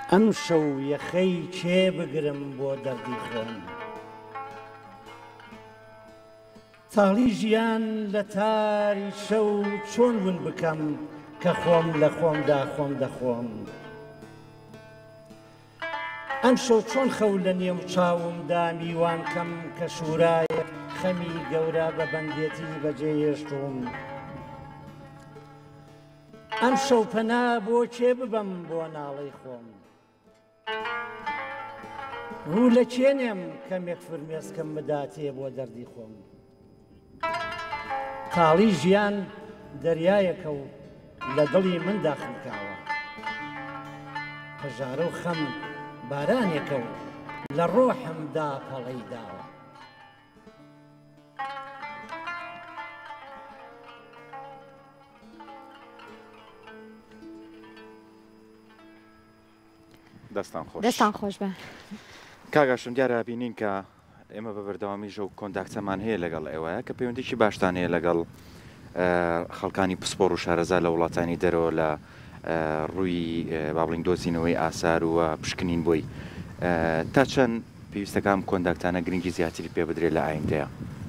ئەم شەو یەخەی چێ بگرم بۆ دەردی خۆم تاڵی ژیان لە تاری شەو چۆن ون بکەم کە خۆم لە خۆمدا خۆم دەخۆم ئەم شەو چۆن خەو لە نێو چاومدا میوان کەم کە شوورایە خەمی گەورە بە بەندێتی بەجێهێشتوم ئەم شەو پەنا بۆ چێ ببەم بۆ ناڵەی خۆم ڕوو لە چێنێم کەمێک فرمێسکەم بداتێ بۆ دەردی خۆم تاڵی ژیان دەریایەکە و لە دڵی مندا خنکاوە هەژارە و خەم بارانێکە و لە ڕۆحمدا پەڵەی داوە دەستان خۆش دەستان خۆش بە کاگاشم دیارە بینین کە ئێمە بە بەردەوامی ژە و کۆنتاکتەمان هەیە لەگەڵ ئێوەیە کە پەیوەندێکی باشتان هەیە لەگەڵ خەڵکانی پسپۆڕ و شارەزا لە وڵاتانی دەرەوە لە ڕووی با بڵین دۆزینەوەی ئاسار و پشکنین بۆی تا چەند پێویستەکان کۆنتاکتانە گرنگی زیاتری پێ بدرێت لە ئایندەیە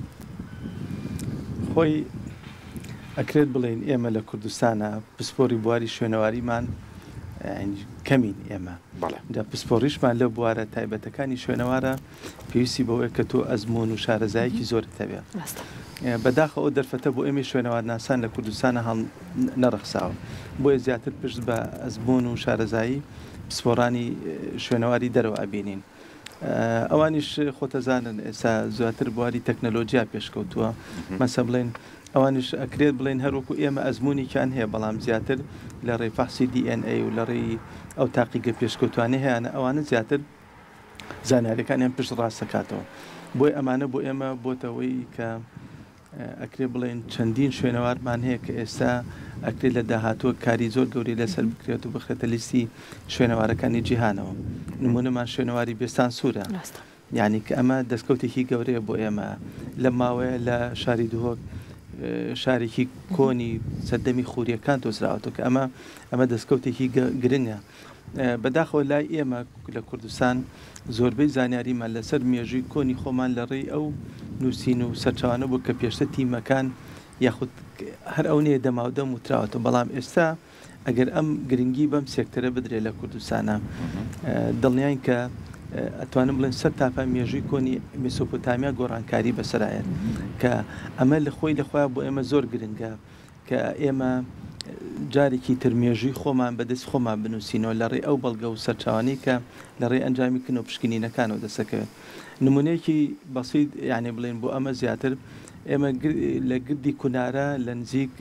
خۆی ئەکرێت بڵێن ئێمە لە کوردستانە پسپۆری بواری شوێنەواریمان کەمین ئێمە دا پسپۆڕیشمان لە بوارە تایبەتەکانی شوێنەوارە پێویستی بەوەیە کە تۆ ئەزمون و شارەزایەکی زۆرت هەبێ بەداخە ئەو دەرفەتە بۆ ئێمە شوێنەوار ناسان لە کوردستانە هەڵ نەڕەخساوە بۆیە زیاتر پشت بە ئەزمون و شارەزایی پسپۆڕانی شوێنەواری دەرەوە ئەبینین ئەوانیش خۆتەزانن ئێستا زیاتر بواری تەکنەلۆجیا پێشکەوتووە مەسە بڵێن ئەوانش ئەکرێت بڵێن هەروەکو ئێمە ئەزمونیان هەیە بەڵام زیاتر لە ڕێی فەحسی دی ئێن ئەی و لە ڕێی ئەو تاقیگە پێشکەوتوانە هەیەە ئەوانە زیاتر زانیاریەکانیان پشت ڕاستەکاتەوە بۆی ئەمانە بۆ ئێمە بۆتەوەی کە ئەکرێ بڵێن چەندین شوێنەوارمان هەیە کە ئێستا ئەکرێت لە داهاتوە کاری زۆر گەوری لەسەر بکرێت و بخرێتە لیستی شوێنەوارەکانی جیهانەوە نمونەمان شوێنەواری بێستان سوورە یعنی کە ئەمە دەستکەوتێکی گەورەیە بۆ ئێمە لە ماوەیە لە شاری دوهۆک شارێکی کۆنی سەردەمی خوریەکان تۆزراوەوە کە ئەمە ئەمە دەستکەوتێکی گرنگە بەداخەوە لای ئێمە لە کوردستان زۆربەی زانیاریمان لەسەر مێژووی کۆنی خۆمان لە ڕێی ئەو نووسین و سەرچاوانە بوو کە پێشتە تیمەکان یاخود هەر ئەو نێ دەماودەم وتراوەتەوە بەڵام ئێستا ئەگەر ئەم گرنگی بەم سێکتەرە بدرێت لە کوردستانە دڵنیان کە ئەتوانم بڵێن سەر تاپە مێژووی کۆنی مێسۆپۆتامیا گۆڕانکاری بەسەرایەت کە ئەمە لە خۆی لەخۆیان بۆ ئێمە زۆر گرنگە کە ئێمە جارێکی ترمێژووی خۆمان بەدەست خۆمان بنووسینەوە لە ڕێ ئەو بەڵگە و سەرچاوانی کە لە ڕێ ئەنجامیکردن و پشکنینەکانەوە دەسەکەوێت نمونەیەکی بەسیط یعنی بڵێن بۆ ئەمە زیاتر ئێمە لە گردی کونارە لە نزیک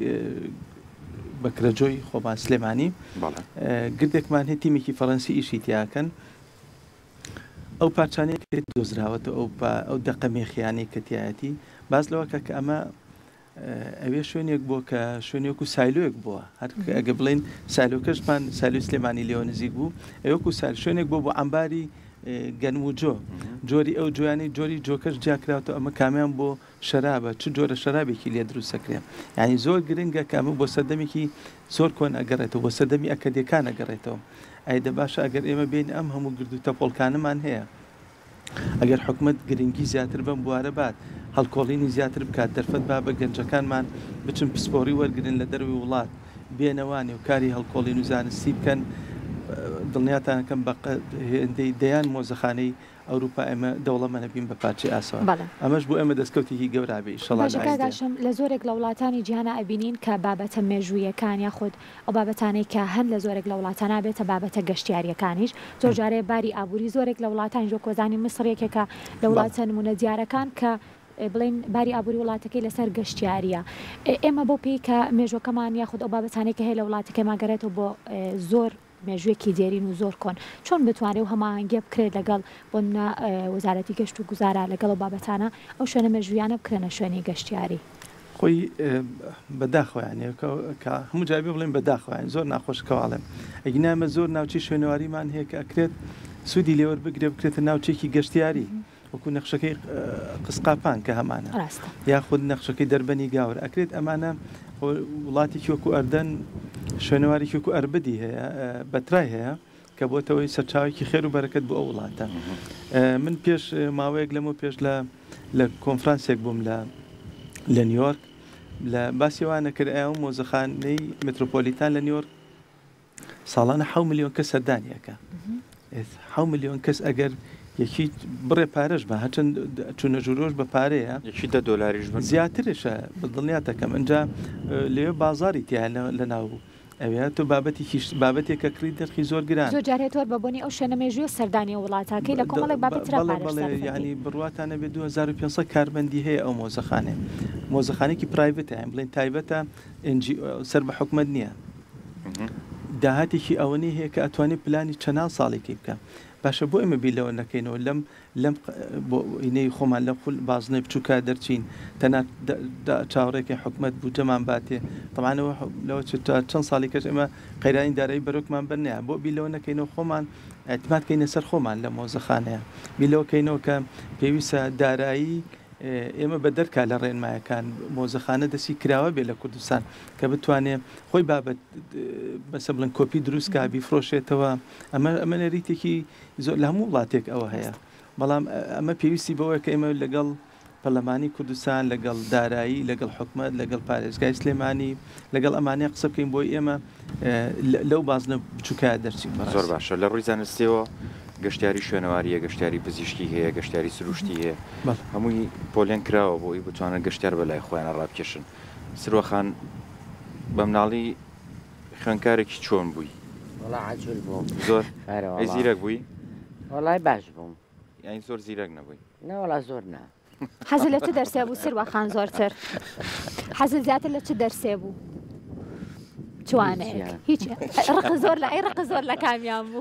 بەکرەجۆی خۆبان سلێمانی گردێکمان هەیە تیمێکی فەڕەنسی ئیشی تیاکەن ئەو پارچانەیە دۆزراوەتە ئەو دەقەمێخیانی کە تایەتی باز لەوە کە کە ئەمە ئەوێ شوێنێک بووە کە شوێنێک و سایلۆیەک بووە هەر ئەگە بڵین سایلۆکەشمان سایلوی سلێمانی لێوە نزیک بوو ئەوەکو سال شوێنێک بۆ بۆ ئەمباری گەنم و جۆ جۆری ئەو جویانی جۆری جۆکەش جاکراوەوە ئەمە کامیان بۆ شەرابە چ جۆرە شەرابێکی لێ دروستەکرێن یعنی زۆر گرنگە کامە بۆ سەردەمێکی زۆر کۆن ئەگەڕێتەوە بۆ سەردەمی ئەکەدیەکان ئەگەڕێتەوە ئایدە باشە ئەگەر ئێمە بین ئەم هەموو گردو تەپۆڵکانمان هەیە ئەگەر حکومت گرنگی زیاتر بەم بوارە بات هەڵکۆڵینی زیاتر بکات دەرفەت با بە گەنجەکانمان بچن پسپۆری وەرگن لە دەروی وڵات بێنەوانی و کاری هەڵکۆڵین و زانستی بکەن دڵنیاتانەکەم بە هێندەی دەیان مۆزەخانەی ئەوروپا ئێمە دەوڵەمەنە بین بە پارچی ئاسەوە ئەمەش بۆ ئێمە دەستکەوتێکی گەورابی شەڵاشم لە زۆرێک لە وڵاتانی جیهانە ئەبینین کە بابەتە مێژوویەکان یاخود ئەو بابەتانەی کە هەن لە زۆرێک لە وڵاتانە بێتە بابەتە گەشتیاریەکانیش زۆر جارێ باری ئابووری زۆرێک لە وڵاتانی ژۆ کۆزانی مسڕێکێکە لە وڵاتە نمونە دیارەکان کە بڵین باری ئابووری وڵاتەکەی لەسەر گەشتیاریە ئێمە بۆ پێی کە مێژوەکەمان یاخود ئەو بابەتانێک کە هەیە لە وڵاتەکەی ماگەڕێتەوە بۆ زۆر مێژوێکی دێرین و زۆر کۆن چۆن بتوانێت و هەماهنگگە بکرێت لەگەڵ بۆ وەزارەتی گەشت و گوزارە لەگەڵ و بابەتانە ئەو شوێنە مێژویانە بکرێنە شوێنی گەشتیاری خۆی بەداخۆیان هەموو جابی بڵێن بەداخۆیان زۆر ناخۆشکەواڵێن ئەگینامە زۆر ناوچی شوێنەواریمان هەیە کە ئەکرێت سوودی لێوە بگرێ بکرێتە ناوچێکی گەشتیاری وەکو نەخشەکەی قسقاپان کە هەمانە یاخود نەخشەکەی دەربەنی گاورە ئەکرێت ئەمانە وڵاتێکی وەکو ئەردەن شوێنەوارێکی وەکو ئەربدی هەیە بەترای هەیە کە بۆتەوەی سەرچاوێکی خێر و بەرەکەت بۆ ئەو وڵاتە. من پێش ماوەیەک لەمە پێش لە لە کۆنفرانسێک بووم لە لە نیویۆرک لە باسیوانە کرد ئەو مۆزەخانەی مترۆپۆلیتان لە نیویۆرک ساڵانە حەو ملیۆن کەس سەردانیەکە. حەو ملیۆن کەس ئەگەر یەکی بڕێ پارەش بە هەچەند چونە ژورۆش بە پارەیە یەکی دە دۆلاریش زیاترشە دڵنیاتەکەم ئەجا لێ بازاری تیا لە ناو ئەوێت تو بابەتی بابەتێکە کڕی دەرخی زۆر گران زۆر جارێتەوە بەبوونی ئەو شوێنە مێژووی سەردانی وڵاتاکەی لە کۆمەڵێک بابەتی ینی بڕواتانە بێ دو هەزار و پێنجسەد کاربەندی هەیە ئەو مۆزەخانێ مۆزەخانێکی پرایڤێتە ئەم بڵێن تایبەتە سەر بە حکومەت نییە داهاتێکی ئەوەنەی هەیە کە ئەتوانێت پلانی چەندان ساڵێکی بکە باشە بۆ ئێمە بیلەوە نەکەینەوە لەم لەم بۆینەی خۆمان لە خول بازنەی بچووکە دەرچین تەنات چاوەڕێکی حکومت بوو جەمان باتێ تەمانەوە لەوە چەند ساڵی کەش ئێمە قەیرانی دارایی بەرۆکمان بەرنەیە بۆ بیلەوە نەکەینەوە خۆمان ئەتماتکەینە سەر خۆمان لە مۆزەخانەیە بیلەوەکەینەوە کە پێویستە دارایی ئێمە بە دەرکا لە ڕێنمایەکان مۆزەخانە دەستی کراوە بێ لە کوردستان کە بتوانێت خۆی بابەت بەسە بڵن کۆپی دروستکە بیفرۆشێتەوە ئەمە ئەمە نەریتێکی زۆر لە هەموو وڵاتێک ئەوە هەیە بەڵام ئەمە پێویستی بەوەی کە ئێمە لەگەڵ پەرلەمانی کوردستان لەگەڵ دارایی لەگەڵ حکومت لەگەڵ پارێزگای سلێمانی لەگەڵ ئەمانەیە قسە بکەین بۆی ئێمە لەو بازنە بچووکە دەرچین زۆر باشە لە ڕووی زانستیەوە گەشتیاری شوێنەواریە گەشتیاری پزیشکی هەیە گەشتیاری سروشتی هەیە هەمووی پۆلێن کراوە بۆی بتوانن گەشتیار بەلای خۆیانە ڕابکێشن سروەخان بە مناڵی خوێندکارێکی چۆن بووی زۆر زیرەک بووی وڵای باش بووم یانی زۆر زیرەک نەبووی نەوەڵا زۆر نا حەزت لە چ دەرسێ بوو سروەخان زۆرتر حەزت زیاتر لە چ دەرسێ بوو جوانەیە هیچ ڕق زۆر لە ئەی ڕق زۆر لە کامیان بوو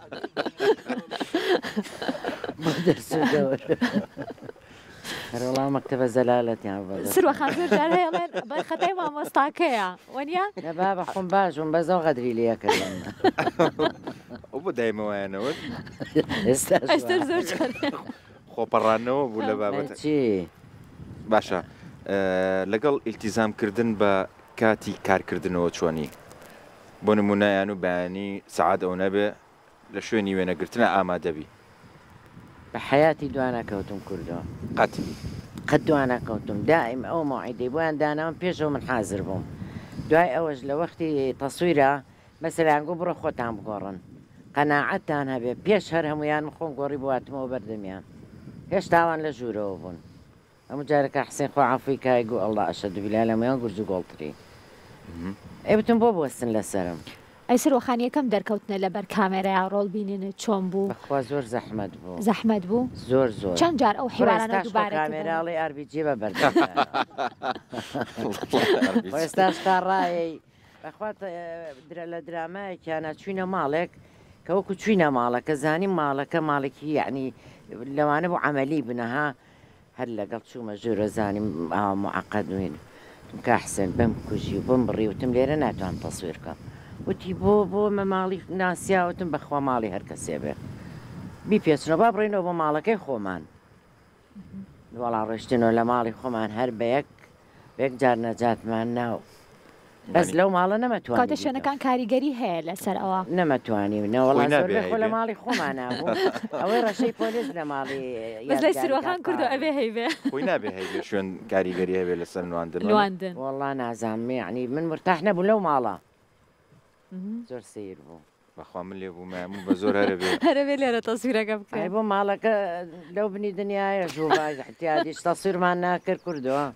هەروەڵام مەکتەبە زەلالەتیان سروەخان زۆر جار هێڵێن بە خەتای مامۆستاکەیە وەنیا نەبا بە خۆم باشم بەزەو غەدری لێکردن ئەو بۆ دایمەوەیانەوە ئەستر زۆر خۆپەڕانەوە بوو لە بابەت چی باشە لەگەڵ ئیلتیزامکردن بە کاتی کارکردنەوە چۆنی بۆ نمونایان و بەیانی سەعات ئەو نەبێ لە شوێنی وێنەگرتنە ئامادەبی بە حیاتی دوانەکەوتم کوردەوە قەت قەت دوانەکەوتم دائیم ئەو ماعیدەی بۆیان داناوم پێشەوە من حازر بووم دوای ئەوەش لە وەختی تەسویرە مەسەلەن گۆ بڕۆ خۆتان بگۆڕن قەناعەتتان هەبێ پێش هەر هەمویان خۆم گۆڕی بواتمەوە بەردەمیان هێشتاوان لە ژوورەوە بوون ئەموو جارەکە حسێن خۆ عەفوی کای گو ئەڵڵا ئەشەدو بیلا لەمەیان گورج و گۆڵتری ئێ بتم بۆ بوەستن لەسەرم ئەی سروەخان یەکەم دەرکەوتنە لەبەر کامێرەیە ڕۆڵ بینن چۆن بوو بەخوا زۆر زەحمەت بوو زەحمەت بوو زۆر زۆر چەند جار ئەو حیوانانە دووبارە کامێراڵی ئاربیجێ بە بەردە ئێستاش تا ڕایەی بەخوات لە درامایەکیانە چوینە ماڵێک کە وەکو چوینە ماڵە کە زانی ماڵەکە ماڵێکی یعنی لەوانە بۆ عەمەلی بنەها هەر لەگەڵ چوومە ژوورە زانیم معقەد وین کا حسێن بەم کوژی و بم بڕی وتم لێرە ناتوان تەسویرکەم وتی بۆ بۆ مە ماڵی ناسیاوتم بەخوا ماڵی هەر کەسێ بێ بیپێچنەوە با بڕینەوە بۆ ماڵەکەی خۆمان وەڵا ڕۆشتنەوە لە ماڵی خۆمان هەر بە یەک بەیەک جار نەجاتمان ناو بەس لەو ماڵە نەمەتوان کاتە شوێنەکان کاریگەری هەیە لەسەر ئەوە نەمەتوانی نەوەڵا زۆر خۆ لە ماڵی خۆمان نابوو ئەوەی ڕەشەی پۆلیس لە ماڵی لای سروەخان کردو ئەبێ هەیبێ خۆی نابێ هەیبێ شوێن کاریگەری هەبێ لەسەر نواندن نواندن وەڵا نازانم یعنی من مرتاح نەبوو لەو ماڵە زۆر سیر بوو بەخوا من لێ بوو ماموو بە زۆر هەرەبێ هەرەبێ لێرە تەسویرەکە بکەی بۆ ماڵەکە لەو بنی دنیاە ژوو احتیادیش تەسویرمان ناکرد کردەوە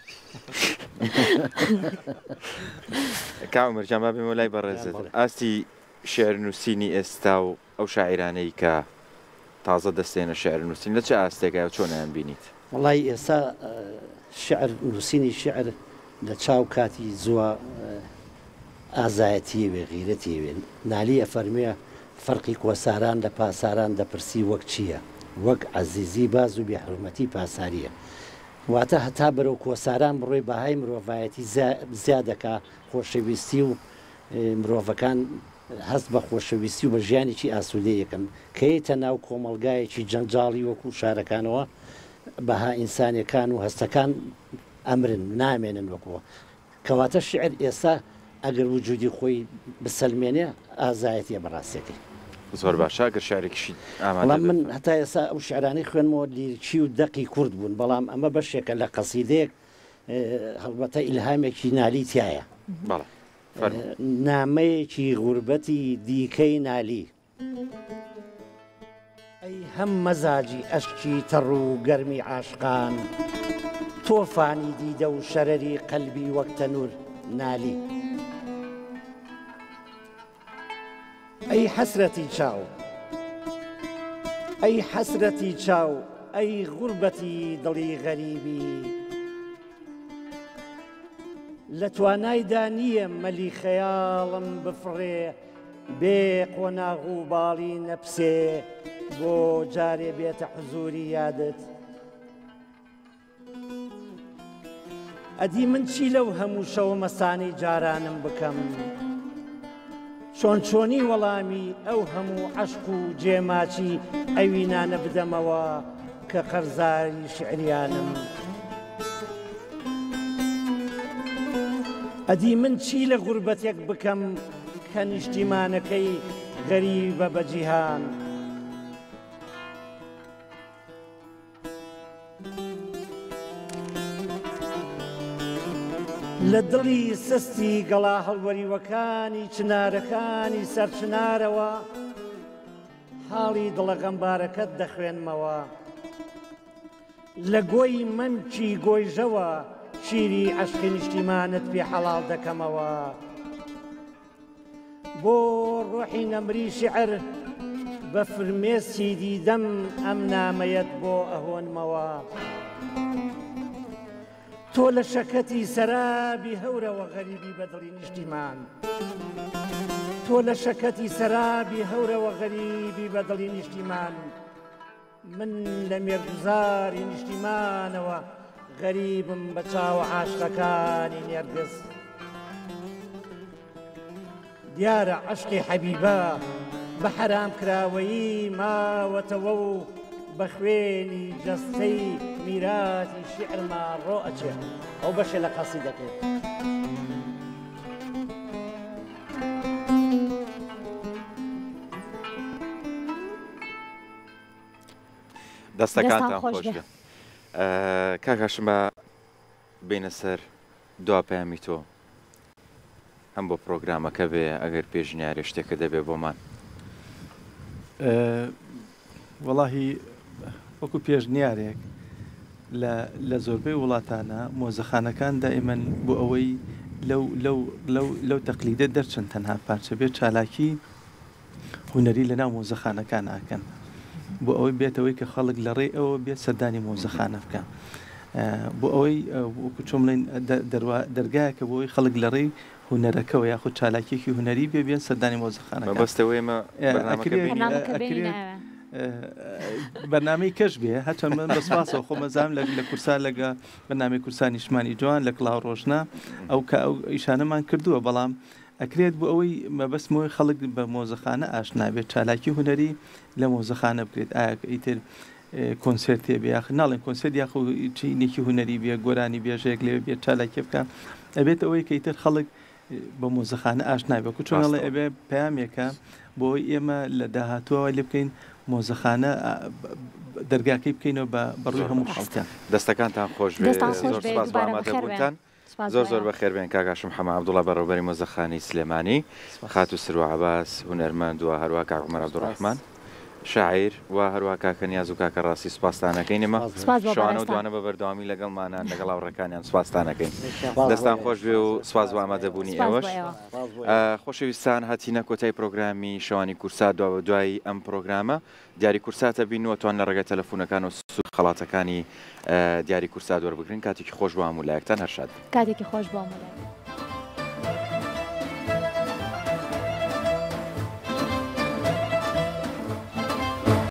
کاومەرجان با بێمە لای بەڕێزت ئاستی شێعر نووسینی ئێستا و ئەو شاعیرانەی کە تازە دەستێنە شێعر نووسین لە چه ئاستێکە چۆنیان بینیت وڵی ئێستا شعر نووسینی شعر لە چاو کاتی زووە ئازایەتی وێ غیرەتی وێن نالی ئەفەرمێ فەرقی کۆساران لە پاساران دەپرسی وەک چییە وەک عەزیزی باز و بێحورمەتی پاساریە واتە هەتا بەرەو کۆساران بڕۆی بەهای مرۆڤایەتی زیادەکە خۆشەویستی و مرۆڤەکان هەست بە خۆشەویستی و بە ژیانێکی ئاسوودەیە یەکەم کەیتە ناو کۆمەلگایەکی جەنجاڵی وەکو شارەکانەوە بەها ئینسانیەکان و هەستەکان ئەمرن نامێنن وەکووە کەواتە شعر ئێستا ئەگەر وجودی خۆی بسەلمێنێ ئازایەتیە بەڕاستێکی زۆر باشە گەر شارێکیشی بەڵام من هەتا ئێستا ئەو شعرانەی خوێنمەوە لیرکی و دەقی کورد بوون بەڵام ئەمە بەشێکە لە قەسیدەیەک هەڵبەتە ئیلهامێکی نالی تایە نامەیەکی غوربەتی دیکەی نالی ئەی هەم مەزاجی ئەشکی تەڕ و گەرمی عاشقان تۆفانی دیدە و شەرەری قەلبی وەک تەنور نالی ئەی حەسرەتی چاو ئەی حەسرەتی چاو ئەی غوربەتی دڵی غەریبی لە توانایدا نییە مەلی خەیاڵم بفڕێ بێ قۆناغ و باڵی نەپسێ بۆ جارێ بێتە حزوری یادت ئەدی من چی لەو هەموو شەو مەسانی جارانم بکەم چۆن چۆنی وەڵامی ئەو هەموو عەشق و جێماچی ئەوینانە بدەمەوە کە قەرزاری شعریانم ئەدی من چی لە غوربەتێک بکەم کە نیشتیمانەکەی غەریبە بە جیهان لە دڵی سستی گەڵا هەڵوەریوەکانی چنارەکانی سەرچنارەوە حاڵی دڵە غەمبارەکەت دەخوێنمەوە لە گۆی مەمکی گۆیژەوە شیری عەشقی نیشتیمانت پێ حەڵاڵ دەکەمەوە بۆ ڕۆحی نەمری شعر بە فرمێسکی دیدەم ئەم نامەیەت بۆ ئەهۆنمەوە تۆ لە شەکەتی سەرابی هەورەوە غەریبی بە دڵی نیشتیمان تۆ لە شەکەتی سەرابی هەورەوە غەریبی بە دڵی نیشتیمان من لە مێرگوزاری نیشتیمانەوە غەریبم بە چاوە عاشقەکانی نێرگس دیارە عەشقی حەبیبە بە حەرام کراوەیی ماوەتەوە و بە خوێنی جەستەی میراتی شیعرمان ڕۆ ئەچێ ئەو بەشێ لە قەسیدەکەی دەستەکانتان خۆش بێ کاک هاشم بینە سەر دوا پەیامی تۆ هەم بۆ پرۆگرامەکە بێ ئەگەر پێشنیارێ شتێکە دەبێ بۆمان وەڵاهی وەکو پێشنیارێک لە زۆربەی وڵاتانە مۆزەخانەکان دائیمەن بۆ ئەوەی لەو تەقلیدە دەرچن تەنها پارچە بێت چالاکی هونەری لەناو مۆزەخانەکان ئاکەن بۆ ئەوەی بێتەوەی کە خەڵک لە ڕێ ئەوە بێت سەردانی مۆزەخانە بکە بۆ ئەوەی وەکو چۆمڵین دەرگایەکە بۆ ئەوەی خەڵک لە ڕێی هونەرەکەەوە یاخود چالاکیێکی هونەری بێ بێن سەردانی مۆزەخانەکە بەستەوەیمە بەنامەی کەش بێ هەچە من بەسپاسەوە خۆمەزانام لە کورسا لەگە بەنامی کورسانی نیشتمانی جوان لە کڵاو ڕۆژنا ئەو کە ئەو ئیشانەمان کردووە بەڵام ئەکرێت بۆ ئەوەی مەبەستمەوەی خەڵک بە مۆزەخانە ئاشنابێت چالاکی هونەری لە مۆزەخانە بکرێت ئایا ئیتر کۆنسرتێ بێ یاخ ناڵێن کۆنسرت یاخ چینێکی هونەری بێ گۆرانی بێژێک لێ بێت چالاکی بکە ئەبێت ئەوەی کە ئیتر خەڵک بە مۆزەخانە ئاشنابێت کو چۆنڵێ ئەبێ پەیامێکە بۆی ئێمە لە داهاتووەوە لێ بکەین مۆزەخانە دەرگاکەی بکەینەوە بە بەڕووی هەموو خەڵکە دەستەکانتان خۆش بێ زۆر سپاس بە ئامادەبوونتان زۆر زۆر بەخێر بێن کاک هاشم حەما عەبدوڵڵا بەڕێوەبەری مۆزەخانەی سلێمانی خات و سرو عەباس هونەرمەند و هەروە کاک عومەر عەبدوڕەحمان شاعیر و هەروە کاکە نیاز و کاکە ڕاستی سوپاسدانەکەینەمە شوانە و دوانە بە بەردەوامی لەگەڵمانان لەگەڵ هاوڕەکانیان سوپاسدانەکەین دەستان خۆش بێ و سواز بە ئامادەبوونی ئێوەش خۆشەویستان هاتیینە کۆتای پرۆگرامی شەوانی کورسات دوا بە دوای ئەم پرۆگرامە دیاری کورساتە بینەوە توان لە ڕێگە تەلەفۆنەکان و سوود خەڵاتەکانی دیاری کورسات وەربگرن کاتێکی خۆش بۆ هەموو لایەکتان هەر شاد کاتێکی خۆش بۆ هەموو لایەک